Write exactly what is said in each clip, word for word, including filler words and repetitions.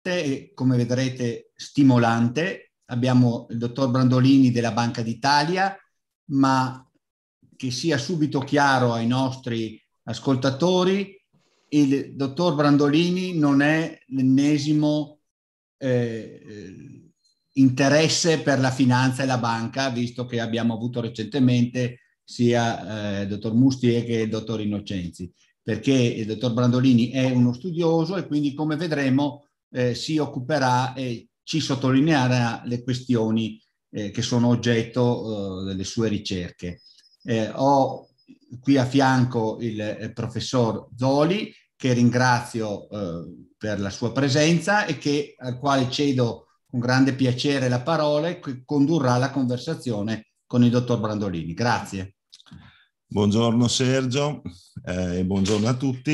interessante e, come vedrete, stimolante. Abbiamo il dottor Brandolini della Banca d'Italia, ma che sia subito chiaro ai nostri ascoltatori, il dottor Brandolini non è l'ennesimo eh, interesse per la finanza e la banca, visto che abbiamo avuto recentemente sia eh, il dottor Mustier che il dottor Innocenzi, perché il dottor Brandolini è uno studioso e quindi, come vedremo, eh, si occuperà e ci sottolineerà le questioni eh, che sono oggetto eh, delle sue ricerche. Eh, ho qui a fianco il, il professor Zoli, che ringrazio eh, per la sua presenza e che, al quale cedo con grande piacere la parola e che condurrà la conversazione con il dottor Brandolini. Grazie. Buongiorno Sergio eh, e buongiorno a tutti.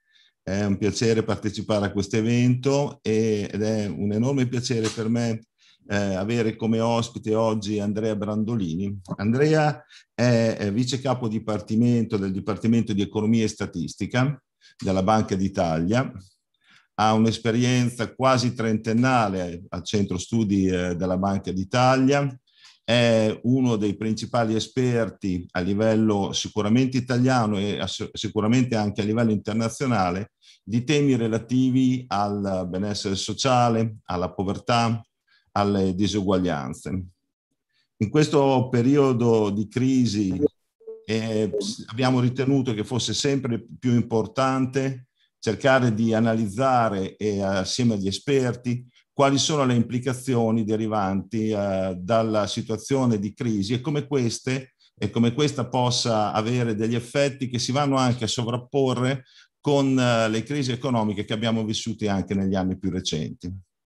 È un piacere partecipare a questo evento e, ed è un enorme piacere per me eh, avere come ospite oggi Andrea Brandolini. Andrea è, è vice capo dipartimento del Dipartimento di Economia e Statistica della Banca d'Italia. Ha un'esperienza quasi trentennale al centro studi eh, della Banca d'Italia. È uno dei principali esperti a livello sicuramente italiano e sicuramente anche a livello internazionale di temi relativi al benessere sociale, alla povertà, alle disuguaglianze. In questo periodo di crisi eh, abbiamo ritenuto che fosse sempre più importante cercare di analizzare eh, assieme agli esperti quali sono le implicazioni derivanti eh, dalla situazione di crisi e come queste e come questa possa avere degli effetti che si vanno anche a sovrapporre con eh, le crisi economiche che abbiamo vissuto anche negli anni più recenti.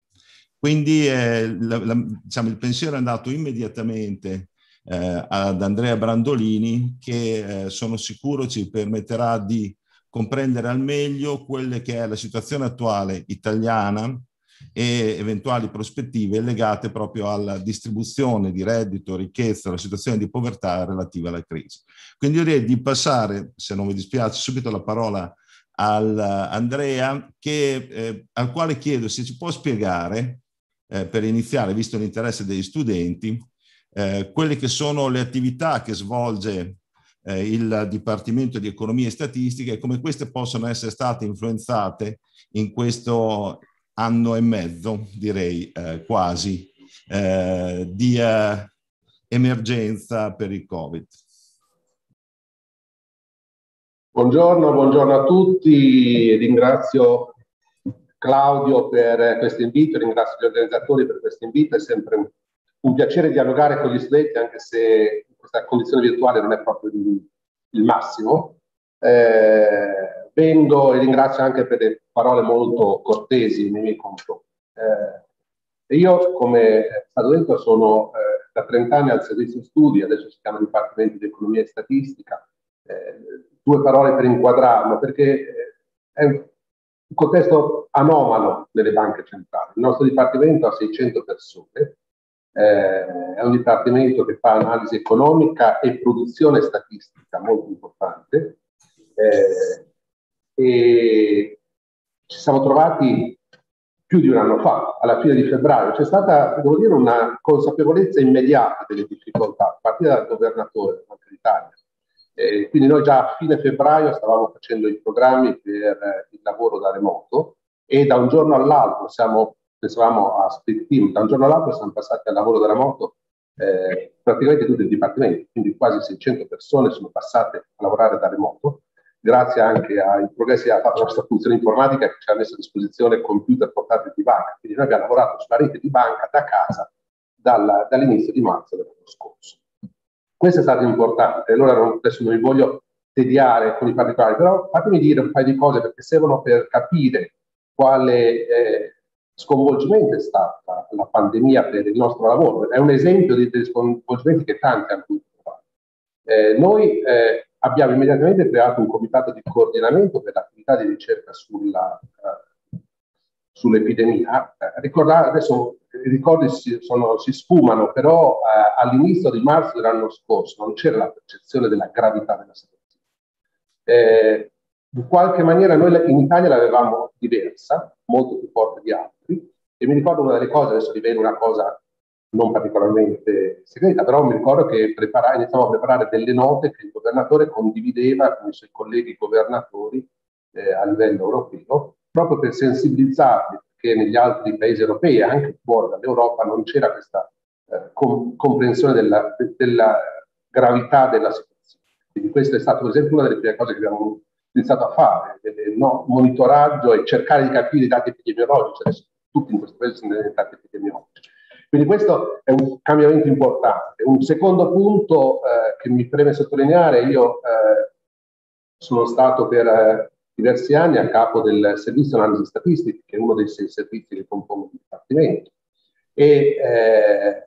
Quindi eh, la, la, diciamo, il pensiero è andato immediatamente eh, ad Andrea Brandolini, che eh, sono sicuro ci permetterà di comprendere al meglio quelle che è la situazione attuale italiana e eventuali prospettive legate proprio alla distribuzione di reddito, ricchezza, alla situazione di povertà relativa alla crisi. Quindi io direi di passare, se non vi dispiace, subito la parola al Andrea, che, eh, al quale chiedo se ci può spiegare, eh, per iniziare, visto l'interesse degli studenti, eh, quelle che sono le attività che svolge eh, il Dipartimento di Economia e Statistica e come queste possono essere state influenzate in questo anno e mezzo, direi eh, quasi, eh, di eh, emergenza per il Covid. Buongiorno, buongiorno a tutti. Ringrazio Claudio per questo invito, ringrazio gli organizzatori per questo invito. È sempre un, un piacere dialogare con gli studenti, anche se in questa condizione virtuale non è proprio il, il massimo. Eh, vengo e ringrazio anche per le parole molto cortesi nei miei confronti. Eh, io, come è stato detto, sono eh, da trent'anni al servizio studi, adesso si chiama Dipartimento di Economia e Statistica. Eh, due parole per inquadrarlo, perché eh, è un contesto anomalo nelle banche centrali. Il nostro Dipartimento ha seicento persone, eh, è un Dipartimento che fa analisi economica e produzione statistica molto importante, eh, e ci siamo trovati più di un anno fa, alla fine di febbraio. C'è stata, devo dire, una consapevolezza immediata delle difficoltà, a partire dal governatore della Banca d'Italia. Eh, quindi noi già a fine febbraio stavamo facendo i programmi per eh, il lavoro da remoto e da un giorno all'altro siamo, pensavamo a split team, da un giorno all'altro siamo passati al lavoro da remoto eh, praticamente tutti i dipartimenti, quindi quasi seicento persone sono passate a lavorare da remoto, grazie anche ai progressi che ha fatto la nostra funzione informatica che ci ha messo a disposizione computer portatili di banca. Quindi noi abbiamo lavorato sulla rete di banca da casa dal, dall'inizio di marzo dell'anno scorso. Questo è stato importante, allora adesso non vi voglio tediare con i particolari, però fatemi dire un paio di cose perché servono per capire quale eh, sconvolgimento è stata la pandemia per il nostro lavoro. È un esempio di, di sconvolgimenti che tanti hanno avuto. Eh, noi eh, abbiamo immediatamente creato un comitato di coordinamento per l'attività di ricerca sulla, uh, sull'epidemia. Eh, ricordate, adesso i ricordi si, sono, si sfumano, però eh, all'inizio di marzo dell'anno scorso non c'era la percezione della gravità della situazione. Eh, in qualche maniera noi in Italia l'avevamo diversa, molto più forte di altri, E mi ricordo una delle cose, adesso rivelo una cosa non particolarmente segreta, però mi ricordo che prepara, iniziamo a preparare delle note che il governatore condivideva con i suoi colleghi governatori eh, a livello europeo, proprio per sensibilizzarli, perché negli altri paesi europei, anche fuori dall'Europa, non c'era questa eh, com comprensione della, de della gravità della situazione. Quindi questa è stata, per esempio, una delle prime cose che abbiamo iniziato a fare, del, no, monitoraggio e cercare di capire i dati epidemiologici. Adesso tutti in questo paese sono diventati epidemiologici. Quindi questo è un cambiamento importante. Un secondo punto eh, che mi preme sottolineare, io eh, sono stato per eh, diversi anni a capo del servizio analisi statistica, che è uno dei sei servizi che compongono il Dipartimento, e eh,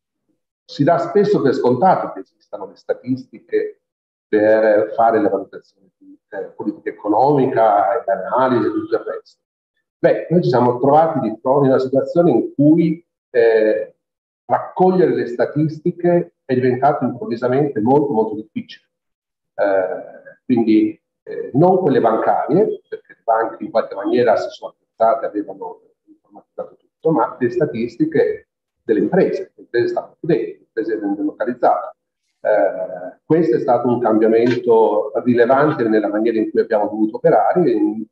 si dà spesso per scontato che esistano le statistiche per fare la valutazione di eh, politica economica, e analisi e tutto il resto. Beh, noi ci siamo trovati di fronte a una situazione in cui eh, raccogliere le statistiche è diventato improvvisamente molto molto difficile. Eh, quindi eh, non quelle bancarie, perché le banche in qualche maniera si sono attrezzate, avevano informatizzato tutto, ma le statistiche delle imprese, le imprese stanno chiudendo, le imprese vengono delocalizzate. Eh, questo è stato un cambiamento rilevante nella maniera in cui abbiamo dovuto operare e,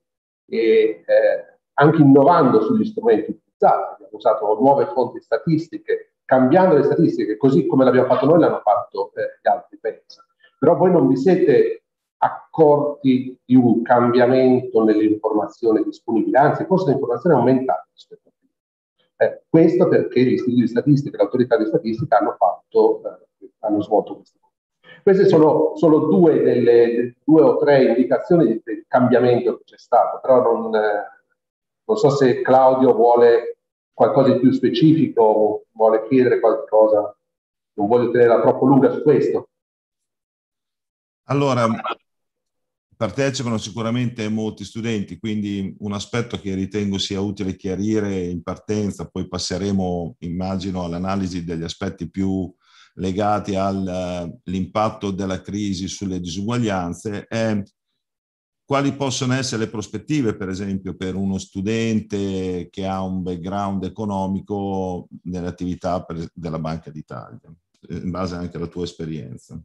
e eh, anche innovando sugli strumenti utilizzati. Abbiamo usato nuove fonti statistiche, cambiando le statistiche, così come l'abbiamo fatto noi, l'hanno fatto eh, gli altri paesi. Però voi non vi siete accorti di un cambiamento nelle informazioni disponibili, anzi forse l'informazione è aumentata rispetto a prima. Eh, questo perché gli istituti di statistica e l'autorità di statistica hanno, fatto, eh, hanno svolto questo. Queste sono solo due, delle, due o tre indicazioni del cambiamento che c'è stato, però non, eh, non so se Claudio vuole qualcosa di più specifico, vuole chiedere qualcosa, non voglio tenerla troppo lunga su questo. Allora, partecipano sicuramente molti studenti, quindi un aspetto che ritengo sia utile chiarire in partenza, poi passeremo, immagino, all'analisi degli aspetti più legati all'impatto della crisi sulle disuguaglianze, è quali possono essere le prospettive, per esempio, per uno studente che ha un background economico nell'attività della Banca d'Italia, in base anche alla tua esperienza.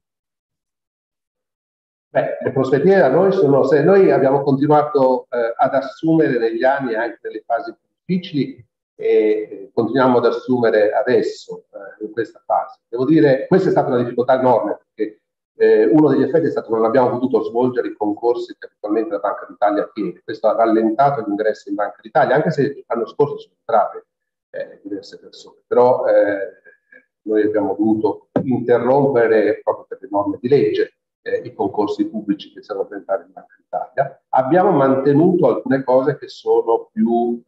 Beh, le prospettive da noi sono, se noi abbiamo continuato eh, ad assumere negli anni, anche nelle fasi più difficili, e continuiamo ad assumere adesso eh, in questa fase. Devo dire, questa è stata una difficoltà enorme, perché eh, uno degli effetti è stato che non abbiamo potuto svolgere i concorsi che attualmente la Banca d'Italia chiede. Questo ha rallentato l'ingresso in Banca d'Italia, anche se l'anno scorso sono entrate eh, diverse persone. Però eh, noi abbiamo dovuto interrompere, proprio per le norme di legge, Eh, i concorsi pubblici che siamo presentati in Banca d'Italia. Abbiamo mantenuto alcune cose che sono più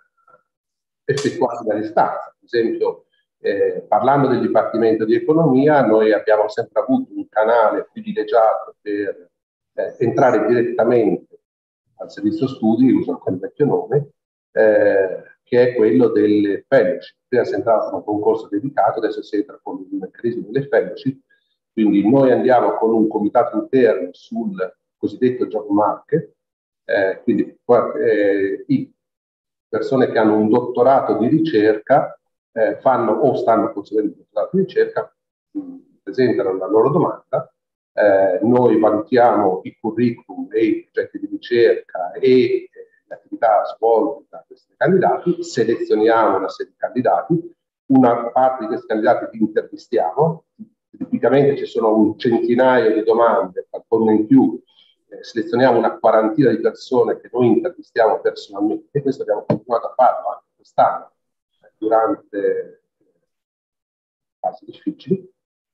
eh, effettuate da distanza. Per esempio, eh, parlando del Dipartimento di Economia, noi abbiamo sempre avuto un canale privilegiato per eh, entrare direttamente al servizio studi, uso ancora il vecchio nome, eh, che è quello delle fellowship. Prima si entrava con un concorso dedicato, adesso si entra con il meccanismo delle fellowship. Quindi noi andiamo con un comitato interno sul cosiddetto job market, eh, quindi eh, i persone che hanno un dottorato di ricerca eh, fanno o stanno conseguendo un dottorato di ricerca, mh, presentano la loro domanda, eh, noi valutiamo i curriculum e i progetti di ricerca e eh, le attività svolte da questi candidati, selezioniamo una serie di candidati, una parte di questi candidati li intervistiamo. Tipicamente ci sono un centinaio di domande, qualcuno in più, eh, selezioniamo una quarantina di persone che noi intervistiamo personalmente, e questo abbiamo continuato a farlo anche quest'anno, eh, durante fasi difficili,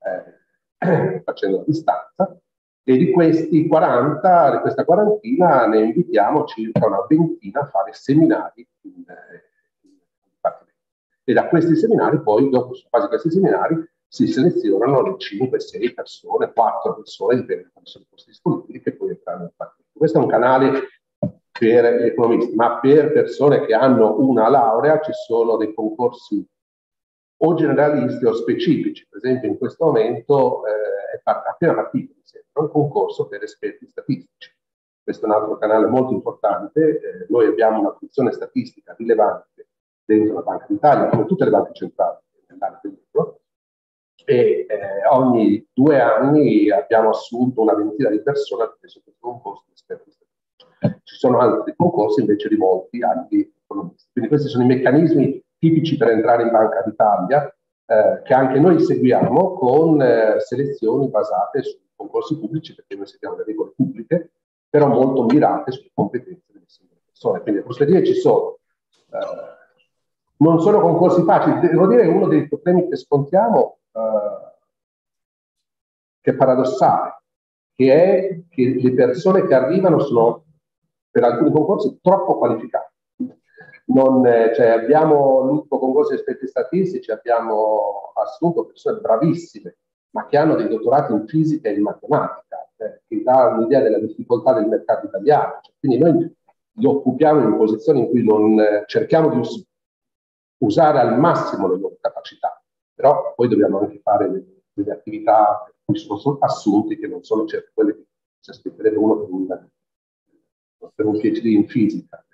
eh, facendo a distanza, e di questi quaranta, di questa quarantina, ne invitiamo circa una ventina a fare seminari in, in, in Dipartimento. E da questi seminari poi, dopo su base di questi seminari, si selezionano le cinque, sei persone, quattro persone, dipende da quali sono i posti disponibili, che poi entrano nel partito. Questo è un canale per gli economisti, ma per persone che hanno una laurea ci sono dei concorsi o generalisti o specifici. Per esempio in questo momento eh, è part- appena partito, mi sembra, un concorso per esperti statistici. Questo è un altro canale molto importante. Eh, noi abbiamo una funzione statistica rilevante dentro la Banca d'Italia, come tutte le banche centrali nell'area dell'euro, e eh, ogni due anni abbiamo assunto una ventina di persone attraverso questo concorso di esperti statistici. Ci sono altri concorsi invece rivolti agli economisti. Quindi questi sono i meccanismi tipici per entrare in Banca d'Italia, eh, che anche noi seguiamo con eh, selezioni basate su concorsi pubblici, perché noi seguiamo le regole pubbliche, però molto mirate sulle competenze delle singole persone. Quindi le prospettive ci sono. Eh, non sono concorsi facili. Devo dire che uno dei problemi che scontiamo, eh, che è paradossale, che è che le persone che arrivano sono, per alcuni concorsi, troppo qualificate. Non, eh, cioè abbiamo l'ultimo concorso di esperti statistici, abbiamo assunto persone bravissime, ma che hanno dei dottorati in fisica e in matematica, eh, che dà un'idea della difficoltà del mercato italiano. Cioè, quindi noi li occupiamo in posizioni in cui non eh, cerchiamo di us usare al massimo le loro capacità, però poi dobbiamo anche fare delle, delle attività per cui sono assunti, che non sono certo quelle che si aspetterebbe uno per un, per un PhD in fisica.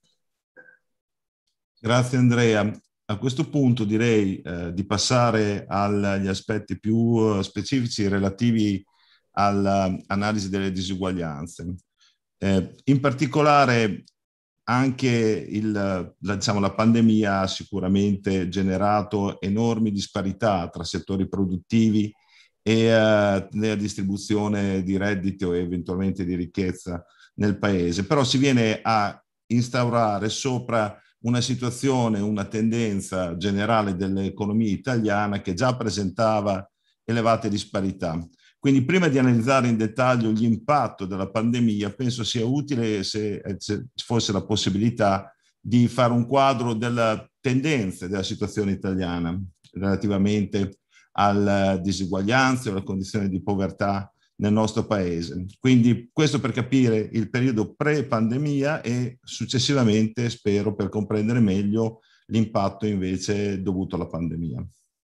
Grazie Andrea. A questo punto direi eh, di passare agli aspetti più uh, specifici relativi all'analisi delle disuguaglianze. Eh, in particolare anche il, la, diciamo, la pandemia ha sicuramente generato enormi disparità tra settori produttivi e eh, nella distribuzione di reddito e eventualmente di ricchezza nel paese, però si viene a instaurare sopra una situazione, una tendenza generale dell'economia italiana che già presentava elevate disparità. Quindi prima di analizzare in dettaglio l'impatto della pandemia, penso sia utile se ci fosse la possibilità di fare un quadro delle tendenze della situazione italiana relativamente alle disuguaglianze o alle condizioni di povertà nel nostro paese. Quindi questo per capire il periodo pre-pandemia e successivamente, spero, per comprendere meglio l'impatto invece dovuto alla pandemia.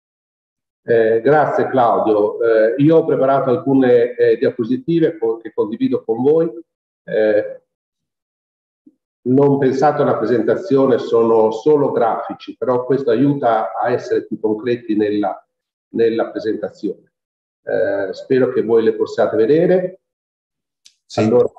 Eh, grazie Claudio. Eh, io ho preparato alcune eh, diapositive che condivido con voi. Eh, non pensate a una presentazione, sono solo grafici, però questo aiuta a essere più concreti nella, nella presentazione. Eh, spero che voi le possiate vedere. Sì. Allora,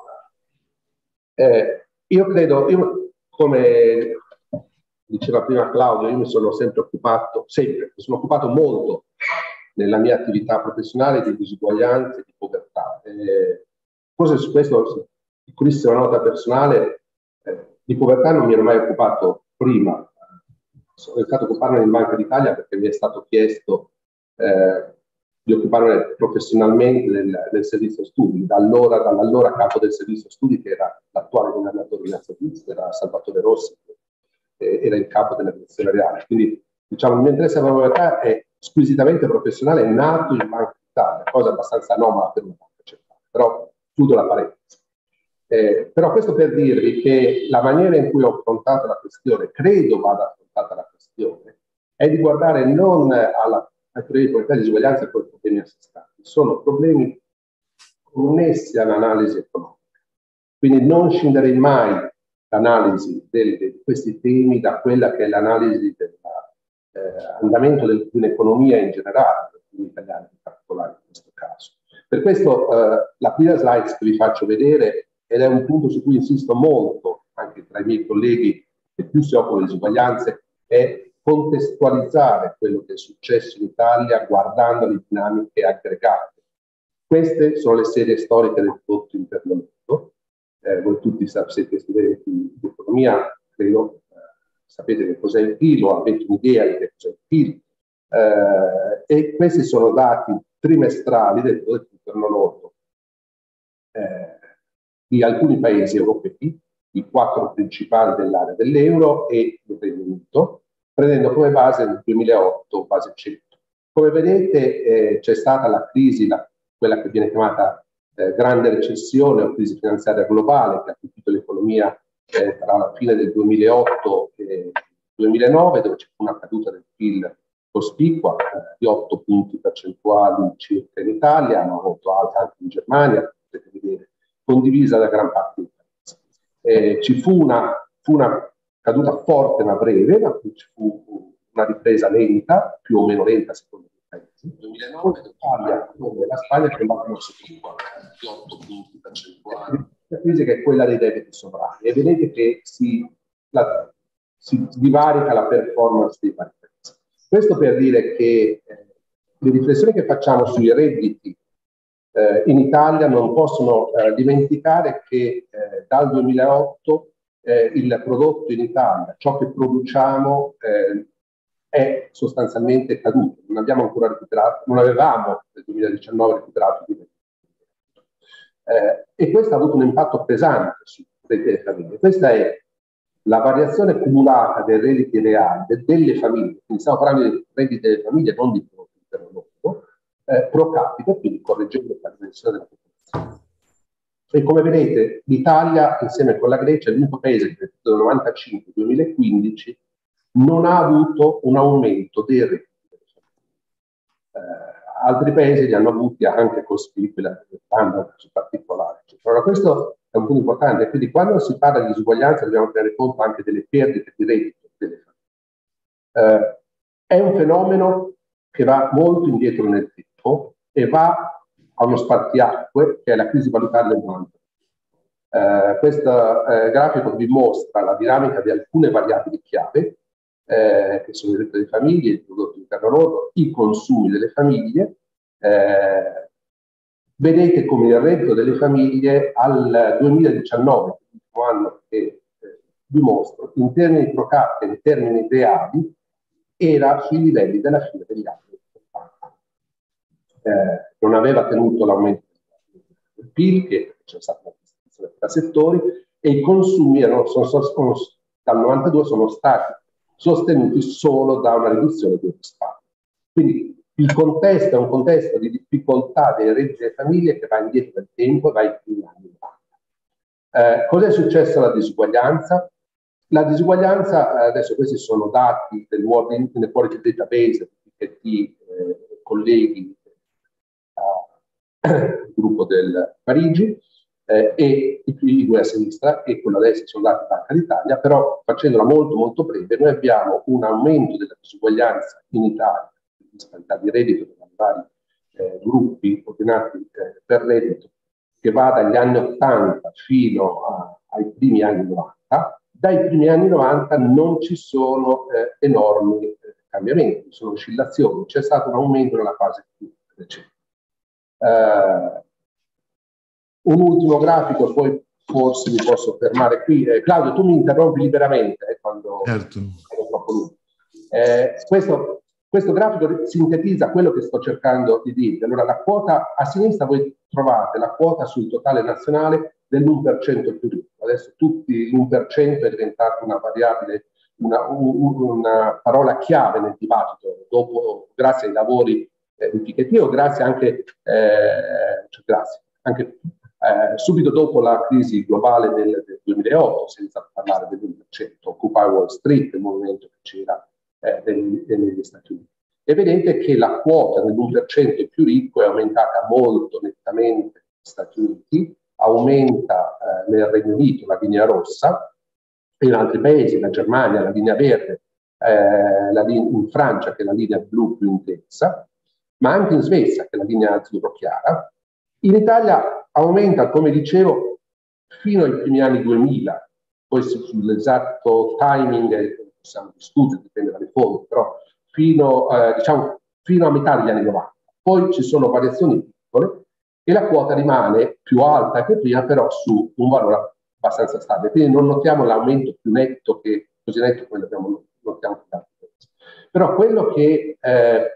eh, io credo, io, come diceva prima Claudio, io mi sono sempre occupato, sempre, mi sono occupato molto nella mia attività professionale di disuguaglianze e di povertà. Eh, forse su questo, piccolissima nota personale, eh, di povertà non mi ero mai occupato prima. Sono iniziato a occuparmi in Banca d'Italia perché mi è stato chiesto eh, di occuparmi professionalmente del, del servizio studi, dall'allora dall'allora capo del servizio studi, che era l'attuale governatore di Nazionale, era Salvatore Rossi, che era il capo della direzione reale. Quindi diciamo il mio interesse per la povertà è squisitamente professionale, è nato in Banca d'Italia, cosa abbastanza anomala per una banca centrale, però chiudo la parentesi. Eh, però questo per dirvi che la maniera in cui ho affrontato la questione, credo vada affrontata la questione, è di guardare non alla, ai problemi di povertà e disuguaglianza e poi problemi a sé stanti, sono problemi connessi all'analisi economica. Quindi non scenderei mai l'analisi di questi temi da quella che è l'analisi dell'andamento eh, di un'economia in generale, dell'economia italiana in particolare in questo caso. Per questo eh, la prima slide che vi faccio vedere, ed è un punto su cui insisto molto anche tra i miei colleghi che più si occupano di disuguaglianze, è contestualizzare quello che è successo in Italia guardando le dinamiche aggregate. Queste sono le serie storiche del prodotto interno lordo. Eh, voi tutti siete studenti di economia, credo, eh, sapete che cos'è il P I L o avete un'idea di che cos'è il P I L. Eh, e questi sono dati trimestrali del prodotto interno lordo eh, di alcuni paesi europei, i quattro principali dell'area dell'euro e il Regno Unito, prendendo come base nel duemilaotto base cento. Come vedete eh, c'è stata la crisi, la, quella che viene chiamata eh, grande recessione o crisi finanziaria globale, che ha colpito l'economia eh, tra la fine del duemilaotto e il duemilanove, dove c'è una caduta del P I L cospicua eh, di otto punti percentuali circa in Italia, ma molto alta anche in Germania, potete vedere, condivisa da gran parte del paese. Eh, ci fu una, fu una caduta forte ma breve, ma ci fu una ripresa lenta, più o meno lenta secondo i paesi. Nel duemilanove l'Italia come la Spagna che vanno quarantotto punti percentuali. La crisi che è quella dei debiti sovrani e vedete che si, la, si divarica la performance dei vari paesi. Questo per dire che eh, le riflessioni che facciamo sui redditi eh, in Italia non possono eh, dimenticare che eh, dal duemilaotto eh, il prodotto in Italia, ciò che produciamo, eh, è sostanzialmente caduto. Non abbiamo ancora recuperato, non avevamo nel duemiladiciannove recuperato di eh, e questo ha avuto un impatto pesante sui redditi delle famiglie. Questa è la variazione cumulata dei redditi reali delle famiglie, quindi stiamo parlando di redditi delle famiglie, non di prodotto interno lordo, eh, pro capite, quindi correggendo la dimensione della popolazione. E come vedete, l'Italia, insieme con la Grecia, è l'unico paese che dal novantacinque al duemilaquindici non ha avuto un aumento dei redditi delle famiglie. Eh, altri paesi li hanno avuti anche con spicchi, hanno su particolari. Allora, questo è un punto importante, quindi quando si parla di disuguaglianza dobbiamo tenere conto anche delle perdite di reddito delle famiglie. Eh, è un fenomeno che va molto indietro nel tempo e va a uno spartiacque che è la crisi valutaria del novanta. Eh, questo eh, grafico vi mostra la dinamica di alcune variabili chiave, eh, che sono il reddito delle famiglie, il prodotto interno lordo, i consumi delle famiglie. Eh, vedete come il reddito delle famiglie al duemiladiciannove, l'ultimo anno che eh, vi mostro, in termini pro capite, in termini reali, era sui livelli della fine degli anni ottanta. Eh, non aveva tenuto l'aumento del P I L, che c'è stata una distribuzione tra settori, e i consumi erano, sono, sono, dal novantadue sono stati sostenuti solo da una riduzione del risparmio. Quindi il contesto è un contesto di difficoltà dei redditi delle famiglie che va indietro nel tempo e va ai primi anni. Eh, Cos'è successo alla disuguaglianza? La disuguaglianza, adesso questi sono dati del World Inequality Database, che ti eh, colleghi al gruppo del Parigi, eh, e i due a sinistra e quello a destra sono dati Banca d'Italia, però facendola molto molto breve, noi abbiamo un aumento della disuguaglianza in Italia, di disparità di reddito tra i vari eh, gruppi ordinati eh, per reddito, che va dagli anni ottanta fino a, ai primi anni novanta. Dai primi anni novanta non ci sono eh, enormi eh, cambiamenti, sono oscillazioni, c'è stato un aumento nella fase più recente. Uh, un ultimo grafico, poi forse mi posso fermare qui. Eh, Claudio, tu mi interrompi liberamente eh, quando certo. è troppo lungo. Eh, questo, questo grafico sintetizza quello che sto cercando di dire. Allora, la quota a sinistra voi trovate la quota sul totale nazionale dell'uno per cento più ricco. Adesso tutti l'uno per cento è diventato una variabile, una, un, una parola chiave nel dibattito, dopo, grazie ai lavori eh, di Piketty o grazie anche, eh, cioè, grazie, anche eh, subito dopo la crisi globale del, del duemilaotto, senza parlare dell'uno per cento, Occupy Wall Street, il movimento che c'era eh, negli, negli Stati Uniti. E vedete che la quota dell'uno per cento più ricco è aumentata molto nettamente negli Stati Uniti, aumenta eh, nel Regno Unito la linea rossa, e in altri paesi, la Germania, la linea verde, eh, la linea, in Francia che è la linea blu più intensa, ma anche in Svezia che è la linea azzurro chiara. In Italia aumenta, come dicevo, fino ai primi anni duemila, poi sull'esatto timing possiamo discutere, dipende dalle fonti, però fino, eh, diciamo, fino a metà degli anni novanta. Poi ci sono variazioni piccole e la quota rimane più alta che prima, però su un valore abbastanza stabile. Quindi non notiamo l'aumento più netto che così netto come abbiamo notiamo. Però quello che eh,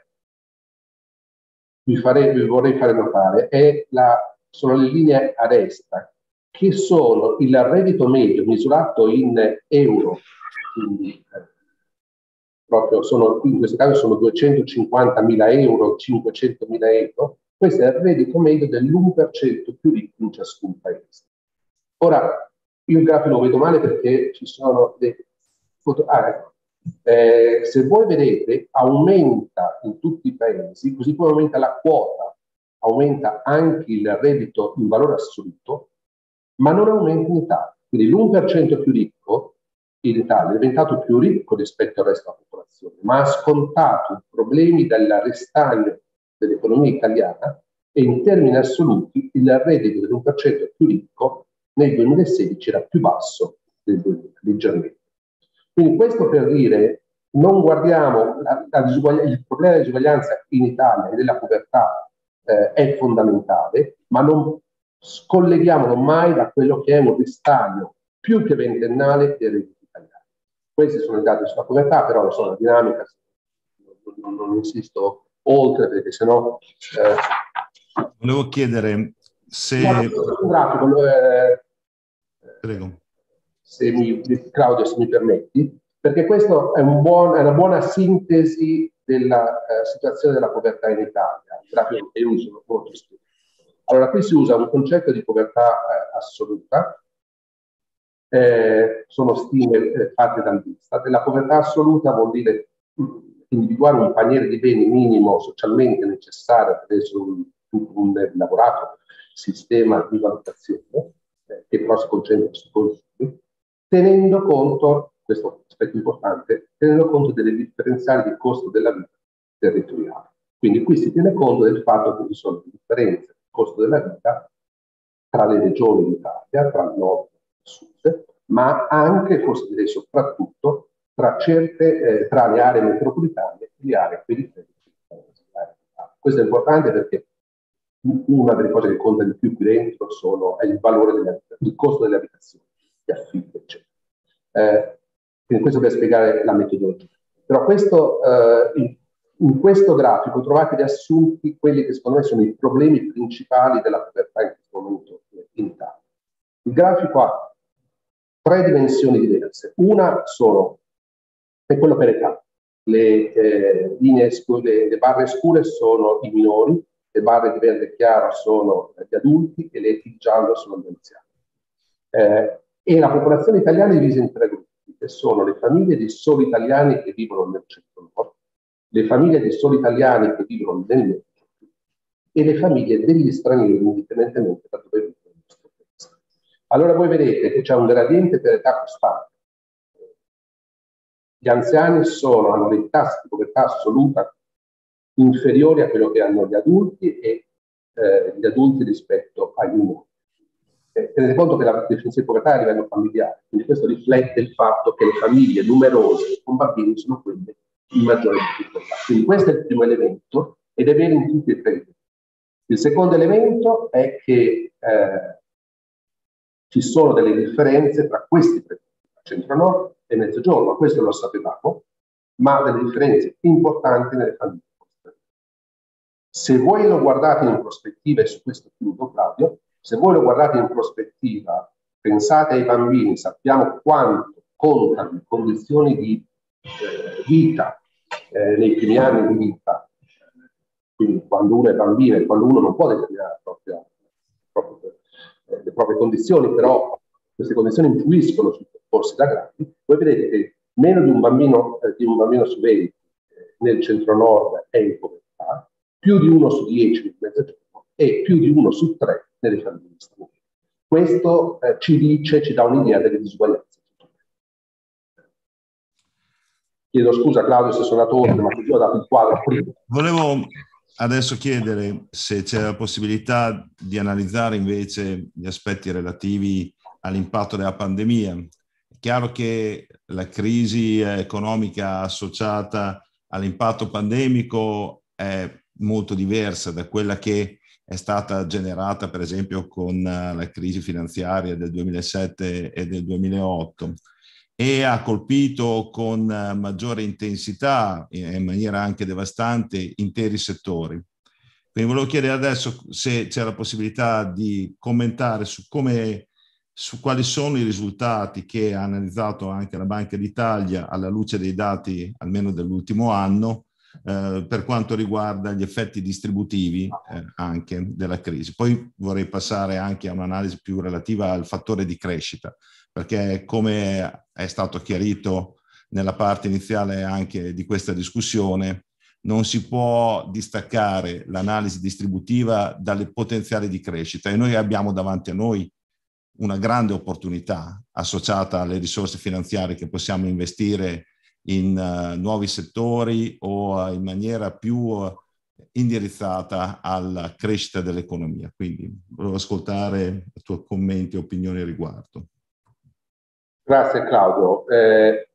vi, fare, vi vorrei fare notare è la, sono le linee a destra, che sono il reddito medio misurato in euro, quindi eh, proprio sono, in questo caso sono duecentocinquantamila euro, cinquecentomila euro. Questo è il reddito medio dell'uno per cento più ricco in ciascun paese. Ora, io il grafico lo vedo male perché ci sono dei foto. Ah, ecco. Eh, se voi vedete, aumenta in tutti i paesi, così come aumenta la quota, aumenta anche il reddito in valore assoluto, ma non aumenta in Italia. Quindi l'uno per cento più ricco in Italia è diventato più ricco rispetto al resto della popolazione, ma ha scontato i problemi del ristagno dell'economia italiana e in termini assoluti il reddito dell'uno per cento più ricco nel duemilasedici era più basso del duemila, leggermente. Quindi questo per dire, non guardiamo, la, la il problema della disuguaglianza in Italia e della povertà eh, è fondamentale, ma non scolleghiamolo mai da quello che è un ristagno più che ventennale dei redditi italiani. Questi sono i dati sulla povertà, però sono la dinamica, non, non, non insisto oltre, perché sennò... Eh, Volevo chiedere se... Un grafico, eh, Prego. Se mi, Claudio, se mi permetti, perché questa è, un buon, è una buona sintesi della eh, situazione della povertà in Italia, il grafico che uso molto spesso. Allora, qui si usa un concetto di povertà eh, assoluta, eh, sono stime eh, fatte dall'Istat. La povertà assoluta vuol dire mh, individuare un paniere di beni minimo socialmente necessario per essere un, un, un elaborato sistema di valutazione, eh, che però si concentra sui consumi, tenendo conto, questo è un aspetto importante, tenendo conto delle differenziali di costo della vita territoriale. Quindi qui si tiene conto del fatto che ci sono differenze di costo della vita tra le regioni d'Italia, tra il nord e il sud, ma anche, forse direi soprattutto, tra, certe, eh, tra le aree metropolitane e le aree periferiche. Questo è importante perché una delle cose che conta di più qui dentro sono, è il valore delle il costo delle abitazioni, gli affitti, eccetera. Eh, quindi questo per spiegare la metodologia. Però questo, eh, in, in questo grafico trovate riassunti quelli che secondo me sono i problemi principali della povertà in questo momento in Italia. Il grafico ha tre dimensioni diverse. Una sono, è quello per età. Le, eh, linee scure, le barre scure sono i minori, le barre di verde chiaro sono gli adulti e le di giallo sono gli anziani. Eh, e la popolazione italiana è divisa in tre gruppi, che sono le famiglie di soli italiani che vivono nel centro-nord, le famiglie di soli italiani che vivono nel mezzo e le famiglie degli stranieri, indipendentemente da dove vivono nel nostro paese. Allora voi vedete che c'è un gradiente per età costante. Gli anziani sono, hanno dei tassi di povertà assoluta inferiori a quello che hanno gli adulti e eh, gli adulti rispetto agli minori. Eh, tenete conto che la definizione di povertà è a livello familiare, quindi questo riflette il fatto che le famiglie numerose con bambini sono quelle in maggiore difficoltà. Quindi questo è il primo elemento ed è vero in tutti e tre. Il secondo elemento è che eh, ci sono delle differenze tra questi tre, centro-nord e mezzogiorno, questo lo sapevamo, ma delle differenze importanti nelle famiglie. Se voi lo guardate in prospettiva, e su questo chiudo, Claudio, se voi lo guardate in prospettiva, pensate ai bambini, sappiamo quanto contano le condizioni di eh, vita eh, nei primi anni di vita, quindi quando uno è bambino e quando uno non può determinare proprio, proprio, eh, le proprie condizioni, però queste condizioni influiscono sui percorsi da gradi, voi vedete che meno di un bambino, eh, di un bambino su venti eh, nel centro-nord è in povertà, più di uno su dieci nel mezzogiorno e più di uno su tre nelle famiglie straniere. Questo eh, ci dice, ci dà un'idea delle disuguaglianze. Chiedo scusa Claudio se sono andato oltre, ma così ho dato il quadro prima. Volevo adesso chiedere se c'è la possibilità di analizzare invece gli aspetti relativi all'impatto della pandemia. È chiaro che la crisi economica associata all'impatto pandemico è molto diversa da quella che è stata generata per esempio con la crisi finanziaria del duemilasette e del duemilaotto e ha colpito con maggiore intensità e in maniera anche devastante interi settori. Quindi volevo chiedere adesso se c'è la possibilità di commentare su come, su quali sono i risultati che ha analizzato anche la Banca d'Italia alla luce dei dati almeno dell'ultimo anno eh, per quanto riguarda gli effetti distributivi eh, anche della crisi. Poi vorrei passare anche a un'analisi più relativa al fattore di crescita, perché come è stato chiarito nella parte iniziale anche di questa discussione, non si può distaccare l'analisi distributiva dalle potenziali di crescita e noi abbiamo davanti a noi una grande opportunità associata alle risorse finanziarie che possiamo investire in uh, nuovi settori o uh, in maniera più uh, indirizzata alla crescita dell'economia. Quindi volevo ascoltare i tuoi commenti e opinioni a riguardo. Grazie Claudio. Eh,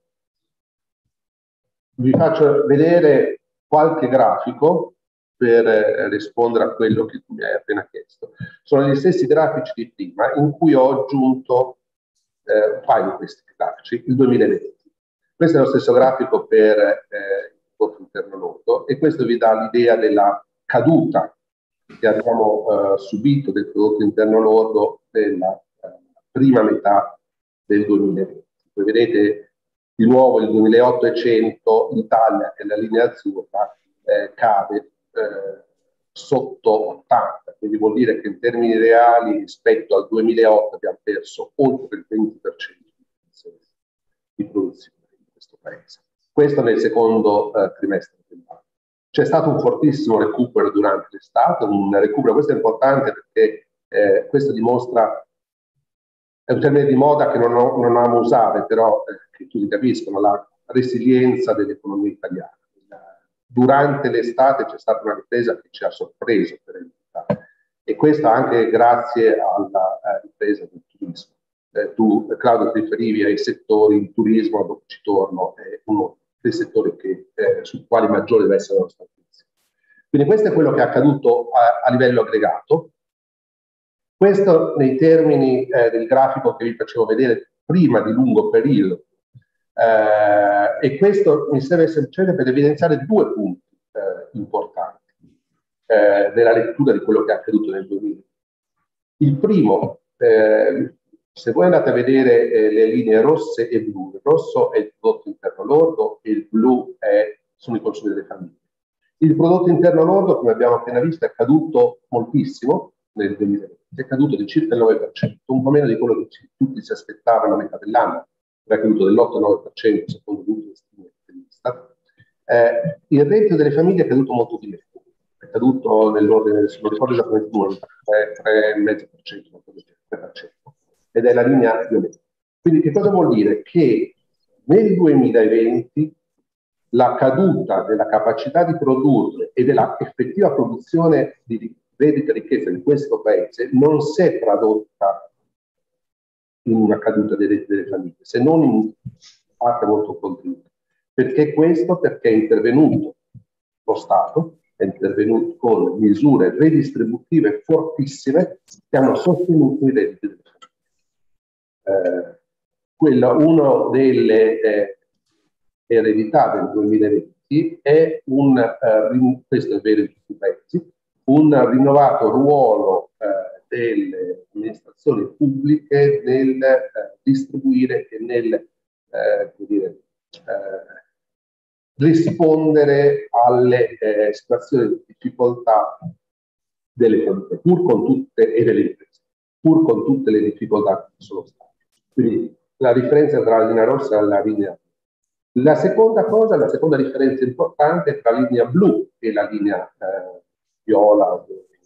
vi faccio vedere qualche grafico per eh, rispondere a quello che tu mi hai appena chiesto. Sono gli stessi grafici di prima, in cui ho aggiunto eh, un paio di questi grafici, il duemilaventi. Questo è lo stesso grafico per eh, il prodotto interno lordo, e questo vi dà l'idea della caduta che abbiamo eh, subito del prodotto interno lordo nella eh, prima metà del duemilaventi. Voi vedete di nuovo il duemilaottocento, l'Italia, che è la linea azzurra, eh, cade eh, sotto ottanta, quindi vuol dire che in termini reali rispetto al duemilaotto abbiamo perso oltre il venti per cento di produzione in questo paese. Questo nel secondo eh, trimestre dell'anno. C'è stato un fortissimo recupero durante l'estate, un recupero, questo è importante perché eh, questo dimostra, è un termine di moda che non, ho, non amo usare, però eh, che tutti capiscono, la resilienza dell'economia italiana. Durante l'estate c'è stata una ripresa che ci ha sorpreso per l'Italia, e questo anche grazie alla eh, ripresa del turismo. Eh, tu, Claudio, ti riferivi ai settori, il turismo, dopo ci torno, è uno dei settori che, eh, sui quali maggiore deve essere la nostra attenzione. Quindi questo è quello che è accaduto a, a livello aggregato. Questo nei termini eh, del grafico che vi facevo vedere prima di lungo periodo, eh, e questo mi serve semplicemente per evidenziare due punti eh, importanti eh, della lettura di quello che è accaduto nel duemila. Il primo, eh, se voi andate a vedere eh, le linee rosse e blu, il rosso è il prodotto interno lordo e il blu è, sono i consumi delle famiglie. Il prodotto interno lordo, come abbiamo appena visto, è caduto moltissimo nel duemilaventi, è caduto di circa il nove per cento, un po' meno di quello che ci, tutti si aspettavano a metà dell'anno, è caduto dell'otto nove per cento secondo l'ultimo stime dell'Istat. Eh, il reddito delle famiglie è caduto molto di meno, è caduto nell'ordine, se non ricordo esattamente due, tre virgola cinque per cento, tre per cento, ed è la linea violetta. Quindi che cosa vuol dire? Che nel duemilaventi la caduta della capacità di produrre e della effettiva produzione di reddito e ricchezza in questo paese non si è tradotta in una caduta dei redditi delle famiglie, se non in parte molto contenuta. Perché questo? Perché è intervenuto lo Stato, è intervenuto con misure redistributive fortissime che hanno sostenuto i redditi delle famiglie. Eh, quella, una delle eh, eredità del duemilaventi è un, eh, questo è vero in tutti i paesi, un rinnovato ruolo eh, delle amministrazioni pubbliche nel eh, distribuire e nel eh, come dire, eh, rispondere alle eh, situazioni di difficoltà delle famiglie, pur con tutte, e delle imprese, pur con tutte le difficoltà che sono state. Quindi la differenza tra la linea rossa e la linea blu. La seconda cosa, la seconda differenza importante è tra la linea blu e la linea eh, viola,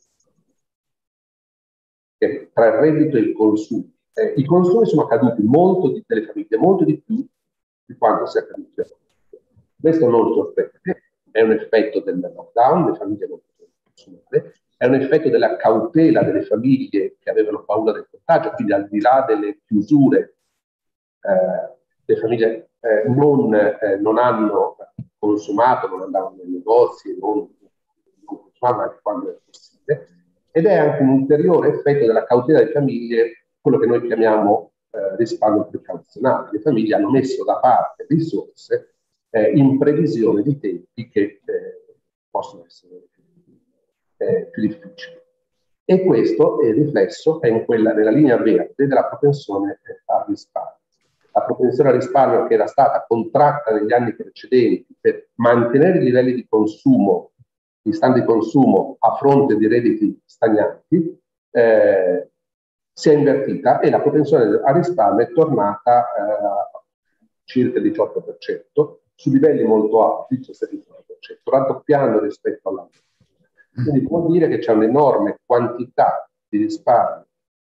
che tra il reddito e il consumo. Eh, I consumi sono caduti molto di, delle famiglie, molto di più di quanto sia accaduto. Questo non sorprende, è un effetto del lockdown, le famiglie non possono consumare, è un effetto della cautela delle famiglie che avevano paura del contagio, quindi al di là delle chiusure, eh, le famiglie eh, non, eh, non hanno consumato, non andavano nei negozi, non, non consumavano anche quando era possibile, ed è anche un ulteriore effetto della cautela delle famiglie, quello che noi chiamiamo eh, risparmio precauzionale. Le famiglie hanno messo da parte risorse eh, in previsione di tempi che eh, possono essere eh, più difficili. E questo è riflesso è in quella, nella linea verde della propensione al risparmio. La propensione al risparmio, che era stata contratta negli anni precedenti per mantenere i livelli di consumo, di stand di consumo a fronte di redditi stagnanti, eh, si è invertita e la propensione al risparmio è tornata a eh, circa il diciotto per cento, su livelli molto alti, diciassette per cento, raddoppiando rispetto all'anno. Quindi vuol dire che c'è un'enorme quantità di risparmio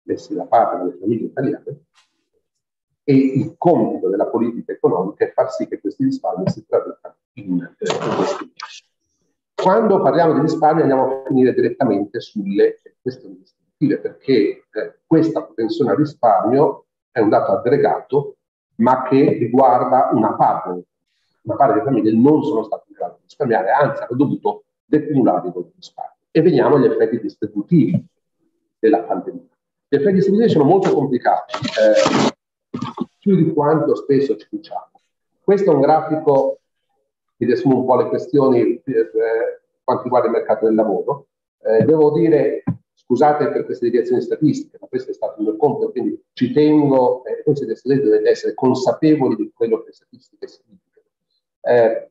messi da parte dalle famiglie italiane, e il compito della politica economica è far sì che questi risparmi si traducano in eh, investimenti. Quando parliamo di risparmi andiamo a finire direttamente sulle questioni distributive, perché eh, questa propensione al risparmio è un dato aggregato, ma che riguarda una parte, una parte delle famiglie non sono state in grado di risparmiare, anzi hanno dovuto decumulare i loro risparmi. E veniamo agli effetti distributivi della pandemia. Gli effetti distributivi sono molto complicati, eh, più di quanto spesso ci diciamo. Questo è un grafico che riassume un po' le questioni per eh, quanto riguarda il mercato del lavoro. Eh, devo dire, scusate per queste deviazioni statistiche, ma questo è stato il mio compito, quindi ci tengo, e eh, voi siete studenti, dovete essere consapevoli di quello che le statistiche significano. Eh,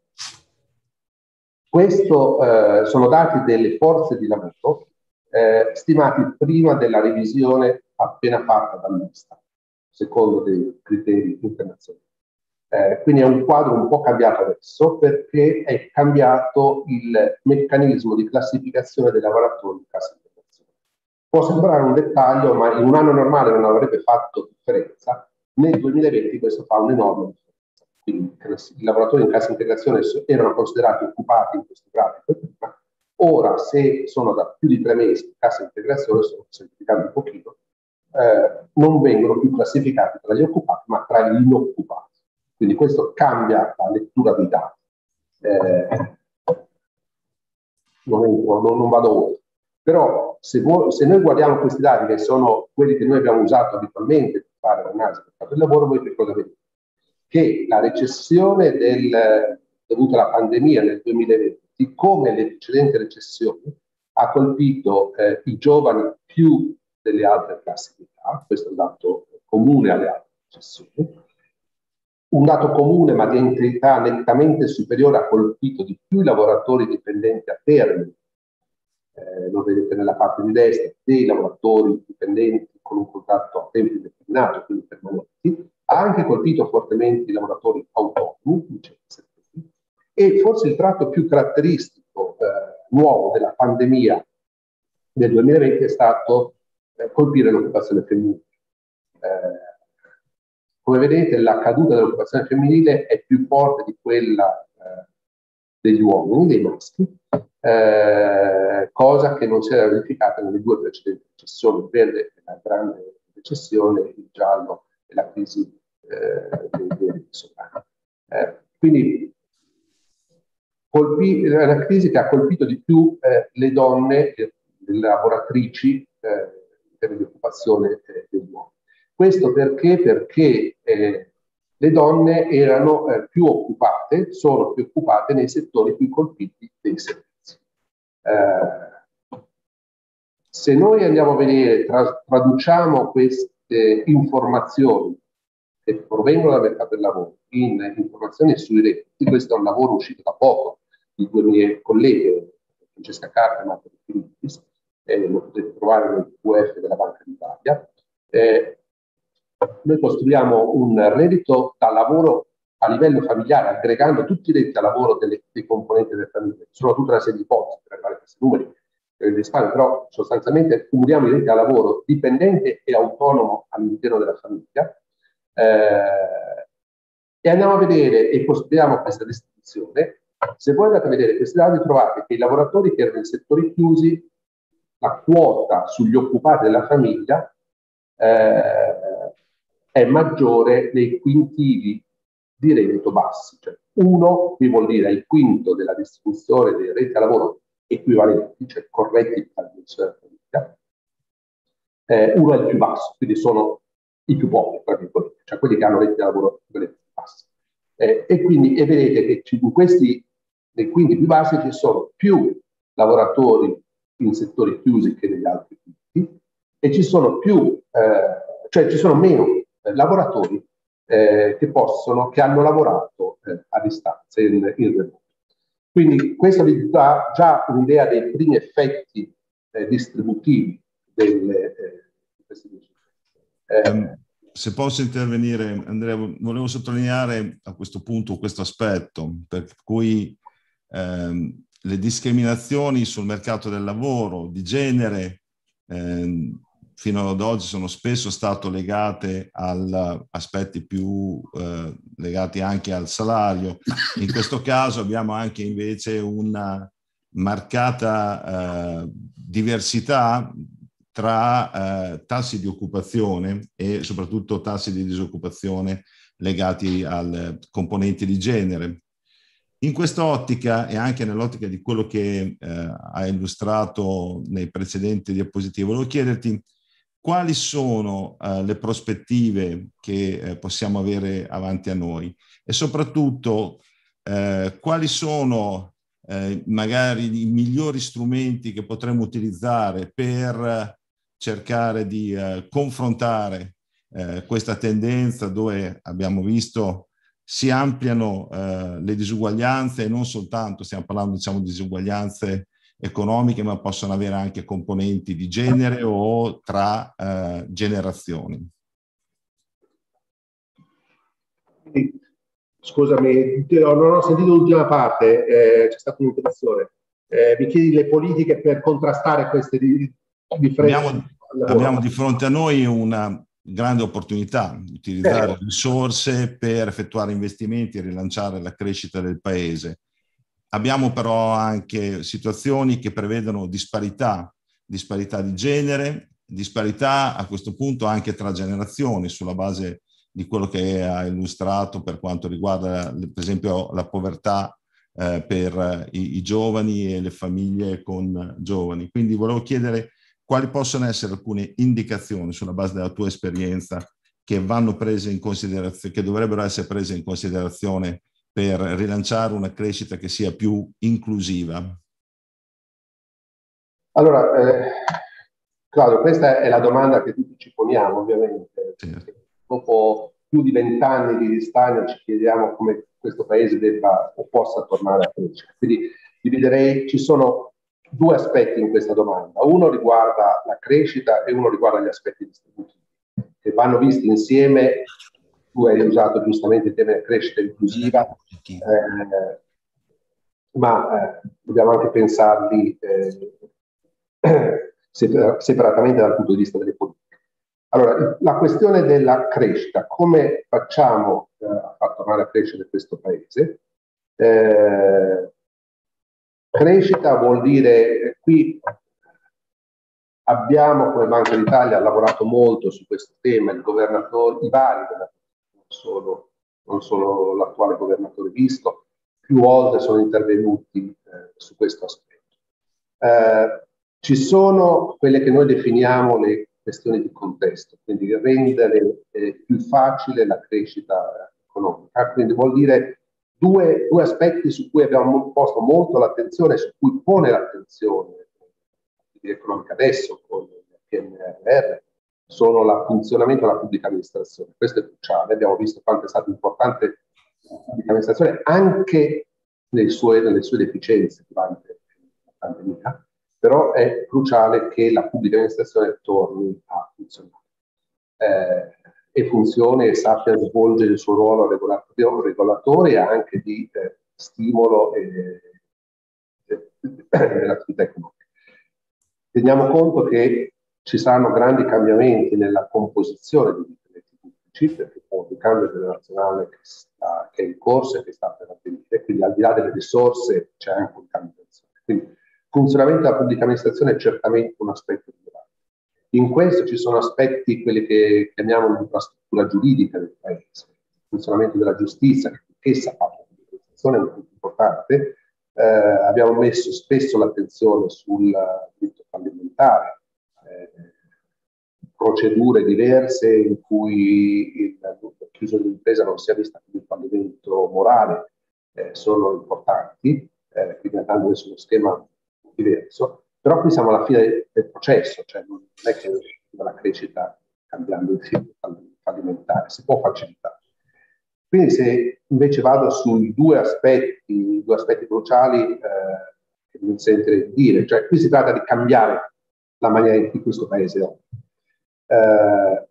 questo eh, sono dati delle forze di lavoro eh, stimati prima della revisione appena fatta dall'Istat, secondo dei criteri internazionali. Eh, quindi è un quadro un po' cambiato adesso perché è cambiato il meccanismo di classificazione dei lavoratori in cassa integrazione. Può sembrare un dettaglio, ma in un anno normale non avrebbe fatto differenza. Nel duemilaventi questo fa un'enorme differenza. Quindi i lavoratori in cassa integrazione erano considerati occupati in questo grafico prima. Ora, se sono da più di tre mesi in cassa integrazione, sto semplificando un pochino, eh, non vengono più classificati tra gli occupati, ma tra gli inoccupati. Quindi questo cambia la lettura dei dati. Eh, non, entro, non, non vado oltre. Però se, voi, se noi guardiamo questi dati, che sono quelli che noi abbiamo usato abitualmente per fare l'analisi del mercato del lavoro, voi che cosa vedete? Che la recessione del, dovuta alla pandemia nel duemilaventi, come le precedenti recessioni, ha colpito eh, i giovani più delle altre classi di età. Questo è un dato comune alle altre recessioni. Un dato comune, ma di entità nettamente superiore, ha colpito di più i lavoratori dipendenti a termine, eh, lo vedete nella parte di destra, dei lavoratori dipendenti con un contratto a tempo indeterminato, quindi permanenti, ha anche colpito fortemente i lavoratori autonomi, in certi settori, e forse il tratto più caratteristico eh, nuovo della pandemia del duemilaventi è stato eh, colpire l'occupazione femminile. Eh, Come vedete, la caduta dell'occupazione femminile è più forte di quella eh, degli uomini, dei maschi, eh, cosa che non si era verificata nelle due precedenti recessioni, il verde è la grande recessione, il giallo è la crisi eh, dei debiti sovrani. Eh, quindi colpì, è una crisi che ha colpito di più eh, le donne, le, le lavoratrici eh, in termini di occupazione eh, degli uomini. Questo perché? Perché eh, le donne erano eh, più occupate, sono più occupate nei settori più colpiti dei servizi. Eh, se noi andiamo a vedere, tra, traduciamo queste informazioni che provengono dal mercato del lavoro in informazioni sui redditi, questo è un lavoro uscito da poco di due mie colleghe, Francesca Carta e Marco De Filippi, eh, lo potete trovare nel P U F della Banca d'Italia. Eh, Noi costruiamo un reddito da lavoro a livello familiare, aggregando tutti i redditi da lavoro delle, dei componenti delle famiglie. Sono tutta una serie di ipotesi per arrivare a questi numeri, per risparmio, però sostanzialmente cumuliamo i redditi da lavoro dipendente e autonomo all'interno della famiglia. Eh, e andiamo a vedere e costruiamo questa distribuzione. Se voi andate a vedere questi dati, trovate che i lavoratori che erano in settori chiusi, la quota sugli occupati della famiglia eh, è maggiore nei quintili di reddito bassi. Cioè, uno, qui vuol dire il quinto della distribuzione dei redditi a lavoro equivalenti, cioè corretti per la dimensione della famiglia. Eh, uno è il più basso, quindi sono i più poveri, tra virgolette, cioè quelli che hanno redditi a lavoro equivalenti più bassi. Eh, e quindi e vedete che in questi, nei quinti più bassi, ci sono più lavoratori in settori chiusi che negli altri quinti, e ci sono più, eh, cioè ci sono meno eh, lavoratori eh, che possono, che hanno lavorato eh, a distanza in, in remoto. Quindi questo vi dà già un'idea dei primi effetti eh, distributivi delle, eh, di questi eh, um, se posso intervenire, Andrea, volevo sottolineare a questo punto questo aspetto, per cui ehm, le discriminazioni sul mercato del lavoro di genere ehm, fino ad oggi sono spesso state legate a aspetti più eh, legati anche al salario. In questo caso abbiamo anche invece una marcata eh, diversità tra eh, tassi di occupazione e soprattutto tassi di disoccupazione legati alle componenti di genere. In quest'ottica e anche nell'ottica di quello che eh, hai illustrato nei precedenti diapositive, volevo chiederti quali sono eh, le prospettive che eh, possiamo avere avanti a noi e soprattutto eh, quali sono eh, magari i migliori strumenti che potremmo utilizzare per cercare di eh, confrontare eh, questa tendenza dove abbiamo visto si ampliano eh, le disuguaglianze, e non soltanto stiamo parlando, diciamo, di disuguaglianze economiche, ma possono avere anche componenti di genere o tra eh, generazioni. Scusami, non ho sentito l'ultima parte, eh, c'è stata un'interruzione. Eh, mi chiedi le politiche per contrastare queste differenze? Abbiamo, abbiamo di fronte a noi una grande opportunità di utilizzare risorse per effettuare investimenti e rilanciare la crescita del paese. Abbiamo però anche situazioni che prevedono disparità, disparità di genere, disparità a questo punto anche tra generazioni, sulla base di quello che ha illustrato per quanto riguarda per esempio la povertà eh, per i, i giovani e le famiglie con giovani. Quindi volevo chiedere quali possono essere alcune indicazioni sulla base della tua esperienza che vanno prese in considerazione, che dovrebbero essere prese in considerazione per rilanciare una crescita che sia più inclusiva? Allora, eh, Claudio, questa è la domanda che tutti ci poniamo, ovviamente. Certo. Dopo più di vent'anni di distaglia ci chiediamo come questo paese debba o possa tornare a crescere. Quindi dividerei, ci sono due aspetti in questa domanda. Uno riguarda la crescita e uno riguarda gli aspetti distributivi, che vanno visti insieme. Tu hai usato giustamente il tema della crescita inclusiva, eh, ma eh, dobbiamo anche pensarli eh, separatamente dal punto di vista delle politiche. Allora, la questione della crescita, come facciamo eh, a far tornare a crescere questo paese? Eh, crescita vuol dire, qui abbiamo come Banca d'Italia lavorato molto su questo tema, il governatore, i vari governatori, non solo, non solo l'attuale governatore Visco, più volte sono intervenuti eh, su questo aspetto. Eh, ci sono quelle che noi definiamo le questioni di contesto, quindi rendere eh, più facile la crescita economica, quindi vuol dire due, due aspetti su cui abbiamo posto molto l'attenzione, su cui pone l'attenzione economica adesso con il P N R R, sono il funzionamento della pubblica amministrazione. Questo è cruciale, abbiamo visto quanto è stato importante la pubblica amministrazione anche nelle sue, nelle sue deficienze durante la pandemia, però è cruciale che la pubblica amministrazione torni a funzionare eh, e funzioni e sappia svolgere il suo ruolo regolatore e anche di eh, stimolo e, e, dell'attività economica. Teniamo conto che ci saranno grandi cambiamenti nella composizione dei dipendenti pubblici, perché c'è un ricambio generazionale che, sta, che è in corso e che sta per avvenire, quindi al di là delle risorse c'è anche un cambio di azione. Quindi il funzionamento della pubblica amministrazione è certamente un aspetto rilevante. In questo ci sono aspetti, quelli che chiamiamo l'infrastruttura giuridica del paese, il funzionamento della giustizia, che essa fa la pubblica amministrazione, è molto importante. Eh, abbiamo messo spesso l'attenzione sul diritto fallimentare, eh, procedure diverse in cui il chiuso dell'impresa non sia vista come un fallimento morale, eh, sono importanti, eh, quindi andando verso uno schema diverso, però qui siamo alla fine del processo, cioè non è che la crescita cambiando il film fallimentare, si può facilitare. Quindi se invece vado sui due aspetti, due aspetti cruciali eh, che mi sento di dire, cioè qui si tratta di cambiare la maniera in cui questo paese è. Eh,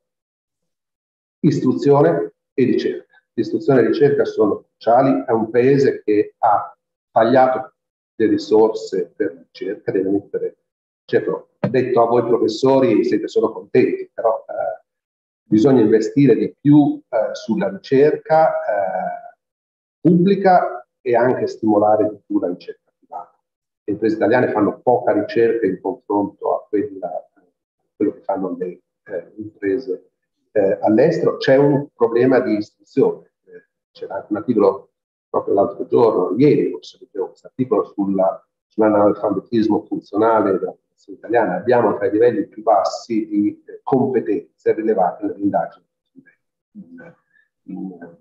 istruzione e ricerca. Istruzione e ricerca sono cruciali, è un paese che ha tagliato le risorse per ricerca, deve mettere Certo, detto a voi professori siete solo contenti, però eh, bisogna investire di più eh, sulla ricerca eh, pubblica e anche stimolare di più la ricerca privata. Le imprese italiane fanno poca ricerca in confronto a quella, quello che fanno le eh, imprese eh, all'estero. C'è un problema di istruzione. Eh, c'era anche un articolo proprio l'altro giorno, ieri, forse leggevo questo articolo sulla, sull'analfabetismo funzionale della popolazione italiana. Abbiamo tra i livelli più bassi di eh, competenze rilevate nelle indagini in, in,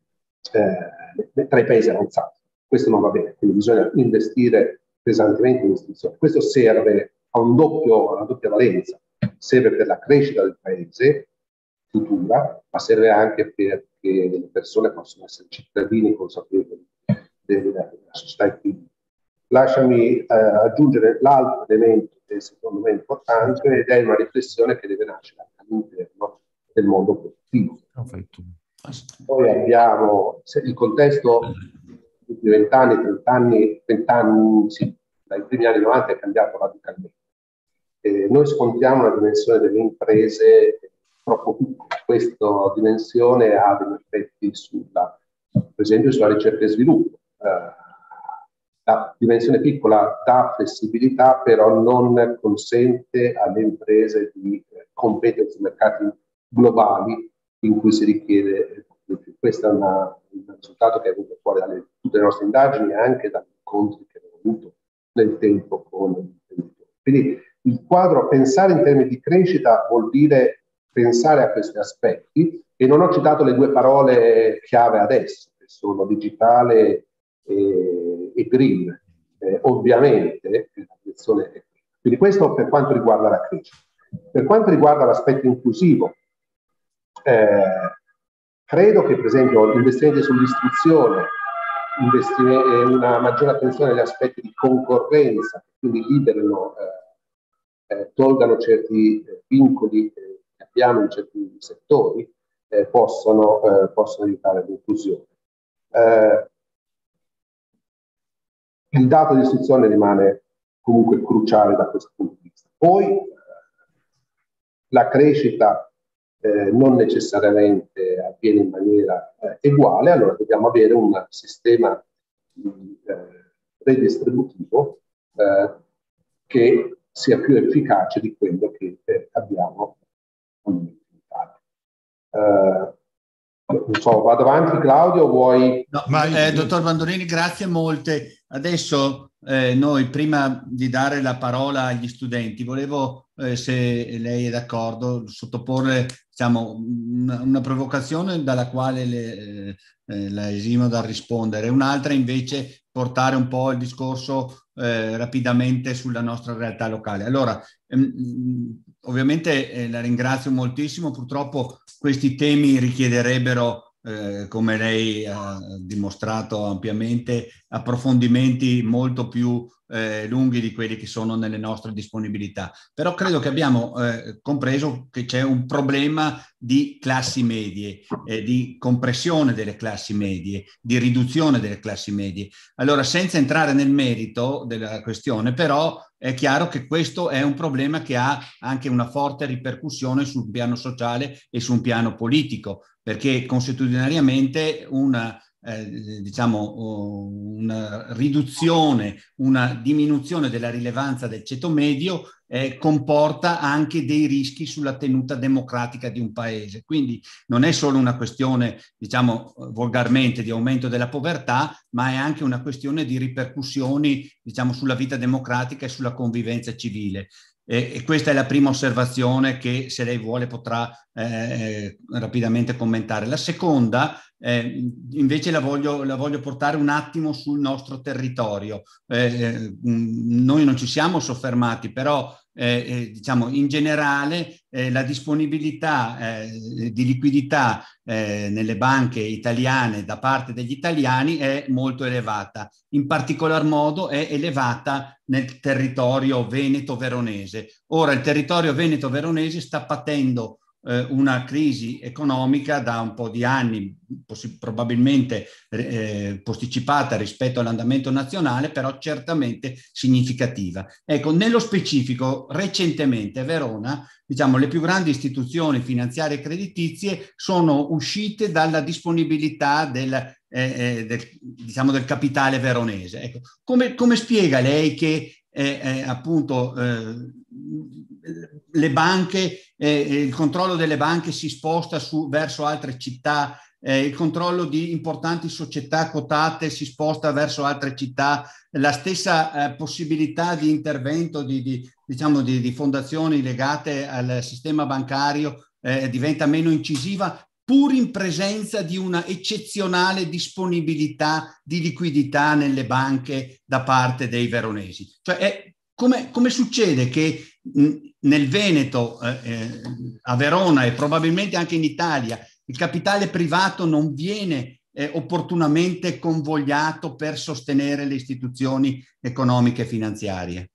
eh, tra i paesi avanzati. Questo non va bene, quindi bisogna investire pesantemente in istruzione. Questo serve a un doppio, una doppia valenza. Serve per la crescita del paese futura, ma serve anche perché le persone possono essere cittadini consapevoli della, della società. Lasciami eh, aggiungere l'altro elemento che secondo me è importante, ed è una riflessione che deve nascere all'interno del mondo produttivo. Poi abbiamo il contesto di vent'anni, trent'anni, vent'anni, sì, dai primi anni novanta è cambiato radicalmente. Eh, noi scontiamo una dimensione delle imprese troppo piccola. Questa dimensione ha degli effetti sulla, per esempio, sulla ricerca e sviluppo. Eh, la dimensione piccola dà flessibilità, però non consente alle imprese di eh, competere sui mercati globali in cui si richiede di più. Questo è una, un risultato che è venuto fuori da tutte le nostre indagini e anche dagli incontri che abbiamo avuto nel tempo con gli imprenditori. Quindi il quadro, pensare in termini di crescita vuol dire pensare a questi aspetti, e non ho citato le due parole chiave adesso, che sono digitale e, e green. Eh, ovviamente la direzione è quella. Quindi questo per quanto riguarda la crescita. Per quanto riguarda l'aspetto inclusivo, eh, credo che per esempio investimenti sull'istruzione, una maggiore attenzione agli aspetti di concorrenza, quindi liberino, eh, eh, tolgano certi eh, vincoli eh, che abbiamo in certi settori, eh, possono, eh, possono aiutare l'inclusione. Eh, il dato di istruzione rimane comunque cruciale da questo punto di vista. Poi eh, la crescita eh, non necessariamente avviene in maniera eh, uguale, allora dobbiamo avere un sistema di, eh, redistributivo eh, che sia più efficace di quello che eh, abbiamo in Italia. Eh, non so, vado avanti Claudio, vuoi? No, ma, eh, dottor Brandolini, grazie molte. Adesso eh, noi, prima di dare la parola agli studenti, volevo, eh, se lei è d'accordo, sottoporre diciamo, una, una provocazione dalla quale le, eh, la esimo dal rispondere, un'altra invece portare un po' il discorso eh, rapidamente sulla nostra realtà locale. Allora, ehm, ovviamente eh, la ringrazio moltissimo, purtroppo questi temi richiederebbero Eh, come lei ha dimostrato ampiamente, approfondimenti molto più eh, lunghi di quelli che sono nelle nostre disponibilità. Però credo che abbiamo eh, compreso che c'è un problema di classi medie, eh, di compressione delle classi medie, di riduzione delle classi medie. Allora, senza entrare nel merito della questione, però è chiaro che questo è un problema che ha anche una forte ripercussione sul piano sociale e su un piano politico, perché consuetudinariamente una, eh, diciamo, una riduzione, una diminuzione della rilevanza del ceto medio eh, comporta anche dei rischi sulla tenuta democratica di un paese. Quindi non è solo una questione, diciamo, volgarmente di aumento della povertà, ma è anche una questione di ripercussioni, diciamo, sulla vita democratica e sulla convivenza civile. E, e questa è la prima osservazione che, se lei vuole, potrà eh, rapidamente commentare. La seconda, eh, invece, la voglio, la voglio portare un attimo sul nostro territorio. Eh, noi non ci siamo soffermati, però eh, eh, diciamo in generale eh, la disponibilità eh, di liquidità eh, nelle banche italiane da parte degli italiani è molto elevata. In particolar modo è elevata nel territorio veneto-veronese. Ora il territorio veneto-veronese sta patendo eh, una crisi economica da un po' di anni, probabilmente eh, posticipata rispetto all'andamento nazionale, però certamente significativa. Ecco, nello specifico, recentemente a Verona, diciamo, le più grandi istituzioni finanziarie e creditizie sono uscite dalla disponibilità del, eh, eh, del, diciamo, del capitale veronese. Ecco, come, come spiega lei che eh, eh, appunto eh, le banche, eh, il controllo delle banche si sposta su, verso altre città, eh, il controllo di importanti società quotate si sposta verso altre città, la stessa eh, possibilità di intervento di, di, diciamo di, di fondazioni legate al sistema bancario eh, diventa meno incisiva, pur in presenza di una eccezionale disponibilità di liquidità nelle banche da parte dei veronesi. Cioè, è, come, come succede che mh, nel Veneto, eh, a Verona e probabilmente anche in Italia, il capitale privato non viene eh, opportunamente convogliato per sostenere le istituzioni economiche e finanziarie?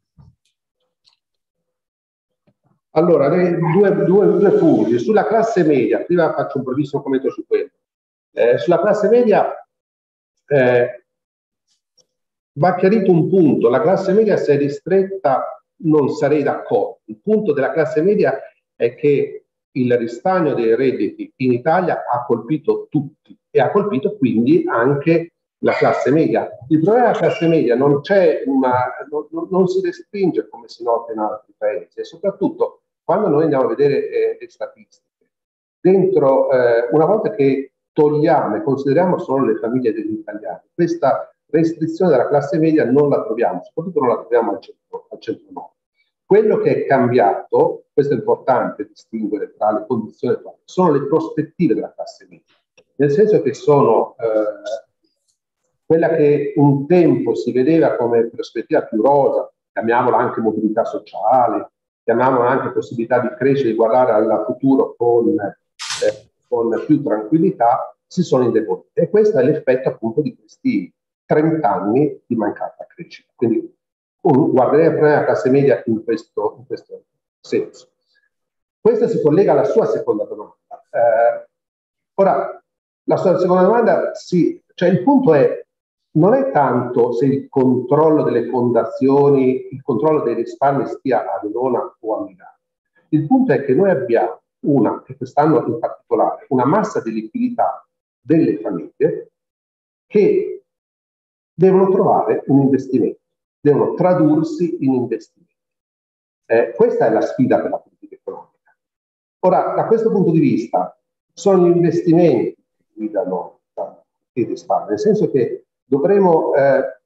Allora, due, due, due punti. Sulla classe media, prima faccio un brevissimo commento su quello. Eh, sulla classe media eh, va chiarito un punto. La classe media, se è ristretta, non sarei d'accordo. Il punto della classe media è che il ristagno dei redditi in Italia ha colpito tutti e ha colpito quindi anche la classe media. Il problema della classe media non c'è una, non, non si restringe come si nota in altri paesi, e soprattutto quando noi andiamo a vedere eh, le statistiche, dentro, eh, una volta che togliamo e consideriamo solo le famiglie degli italiani, questa restrizione della classe media non la troviamo, soprattutto non la troviamo al centro, al centro nord. Quello che è cambiato, questo è importante distinguere tra le condizioni attuali, sono le prospettive della classe media, nel senso che sono eh, quella che un tempo si vedeva come prospettiva più rosa, chiamiamola anche mobilità sociale, chiamiamola anche possibilità di crescere, di guardare al futuro con, eh, con più tranquillità, si sono indebolite. E questo è l'effetto appunto di questi trenta anni di mancata crescita. Quindi un, guarderei il problema della classe media in questo, in questo senso. Questo si collega alla sua seconda domanda. Eh, ora, la sua seconda domanda, sì, cioè il punto è, non è tanto se il controllo delle fondazioni, il controllo dei risparmi stia a Verona o a Milano. Il punto è che noi abbiamo una, e quest'anno in particolare, una massa di liquidità delle famiglie che devono trovare un investimento, devono tradursi in investimenti. Eh, questa è la sfida per la politica economica. Ora, da questo punto di vista, sono gli investimenti che guidano i risparmi, nel senso che dovremo eh,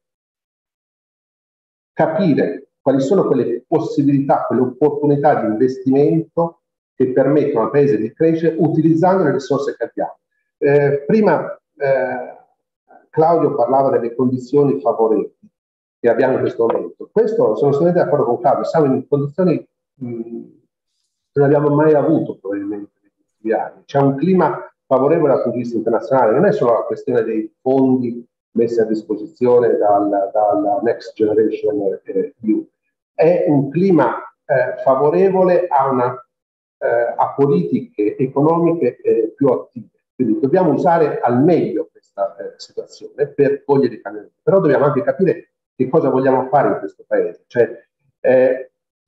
capire quali sono quelle possibilità, quelle opportunità di investimento che permettono al Paese di crescere utilizzando le risorse che abbiamo. Eh, prima eh, Claudio parlava delle condizioni favorevoli che abbiamo in questo momento. Questo, sono assolutamente d'accordo con Claudio, siamo in condizioni mh, che non abbiamo mai avuto probabilmente negli ultimi anni. C'è un clima favorevole dal punto di vista internazionale, non è solo la questione dei fondi messi a disposizione dal, dal Next Generation E U, è un clima eh, favorevole a, una, eh, a politiche economiche eh, più attive. Quindi dobbiamo usare al meglio questa eh, situazione per cogliere i cambiamenti, però dobbiamo anche capire che cosa vogliamo fare in questo paese. Cioè, eh,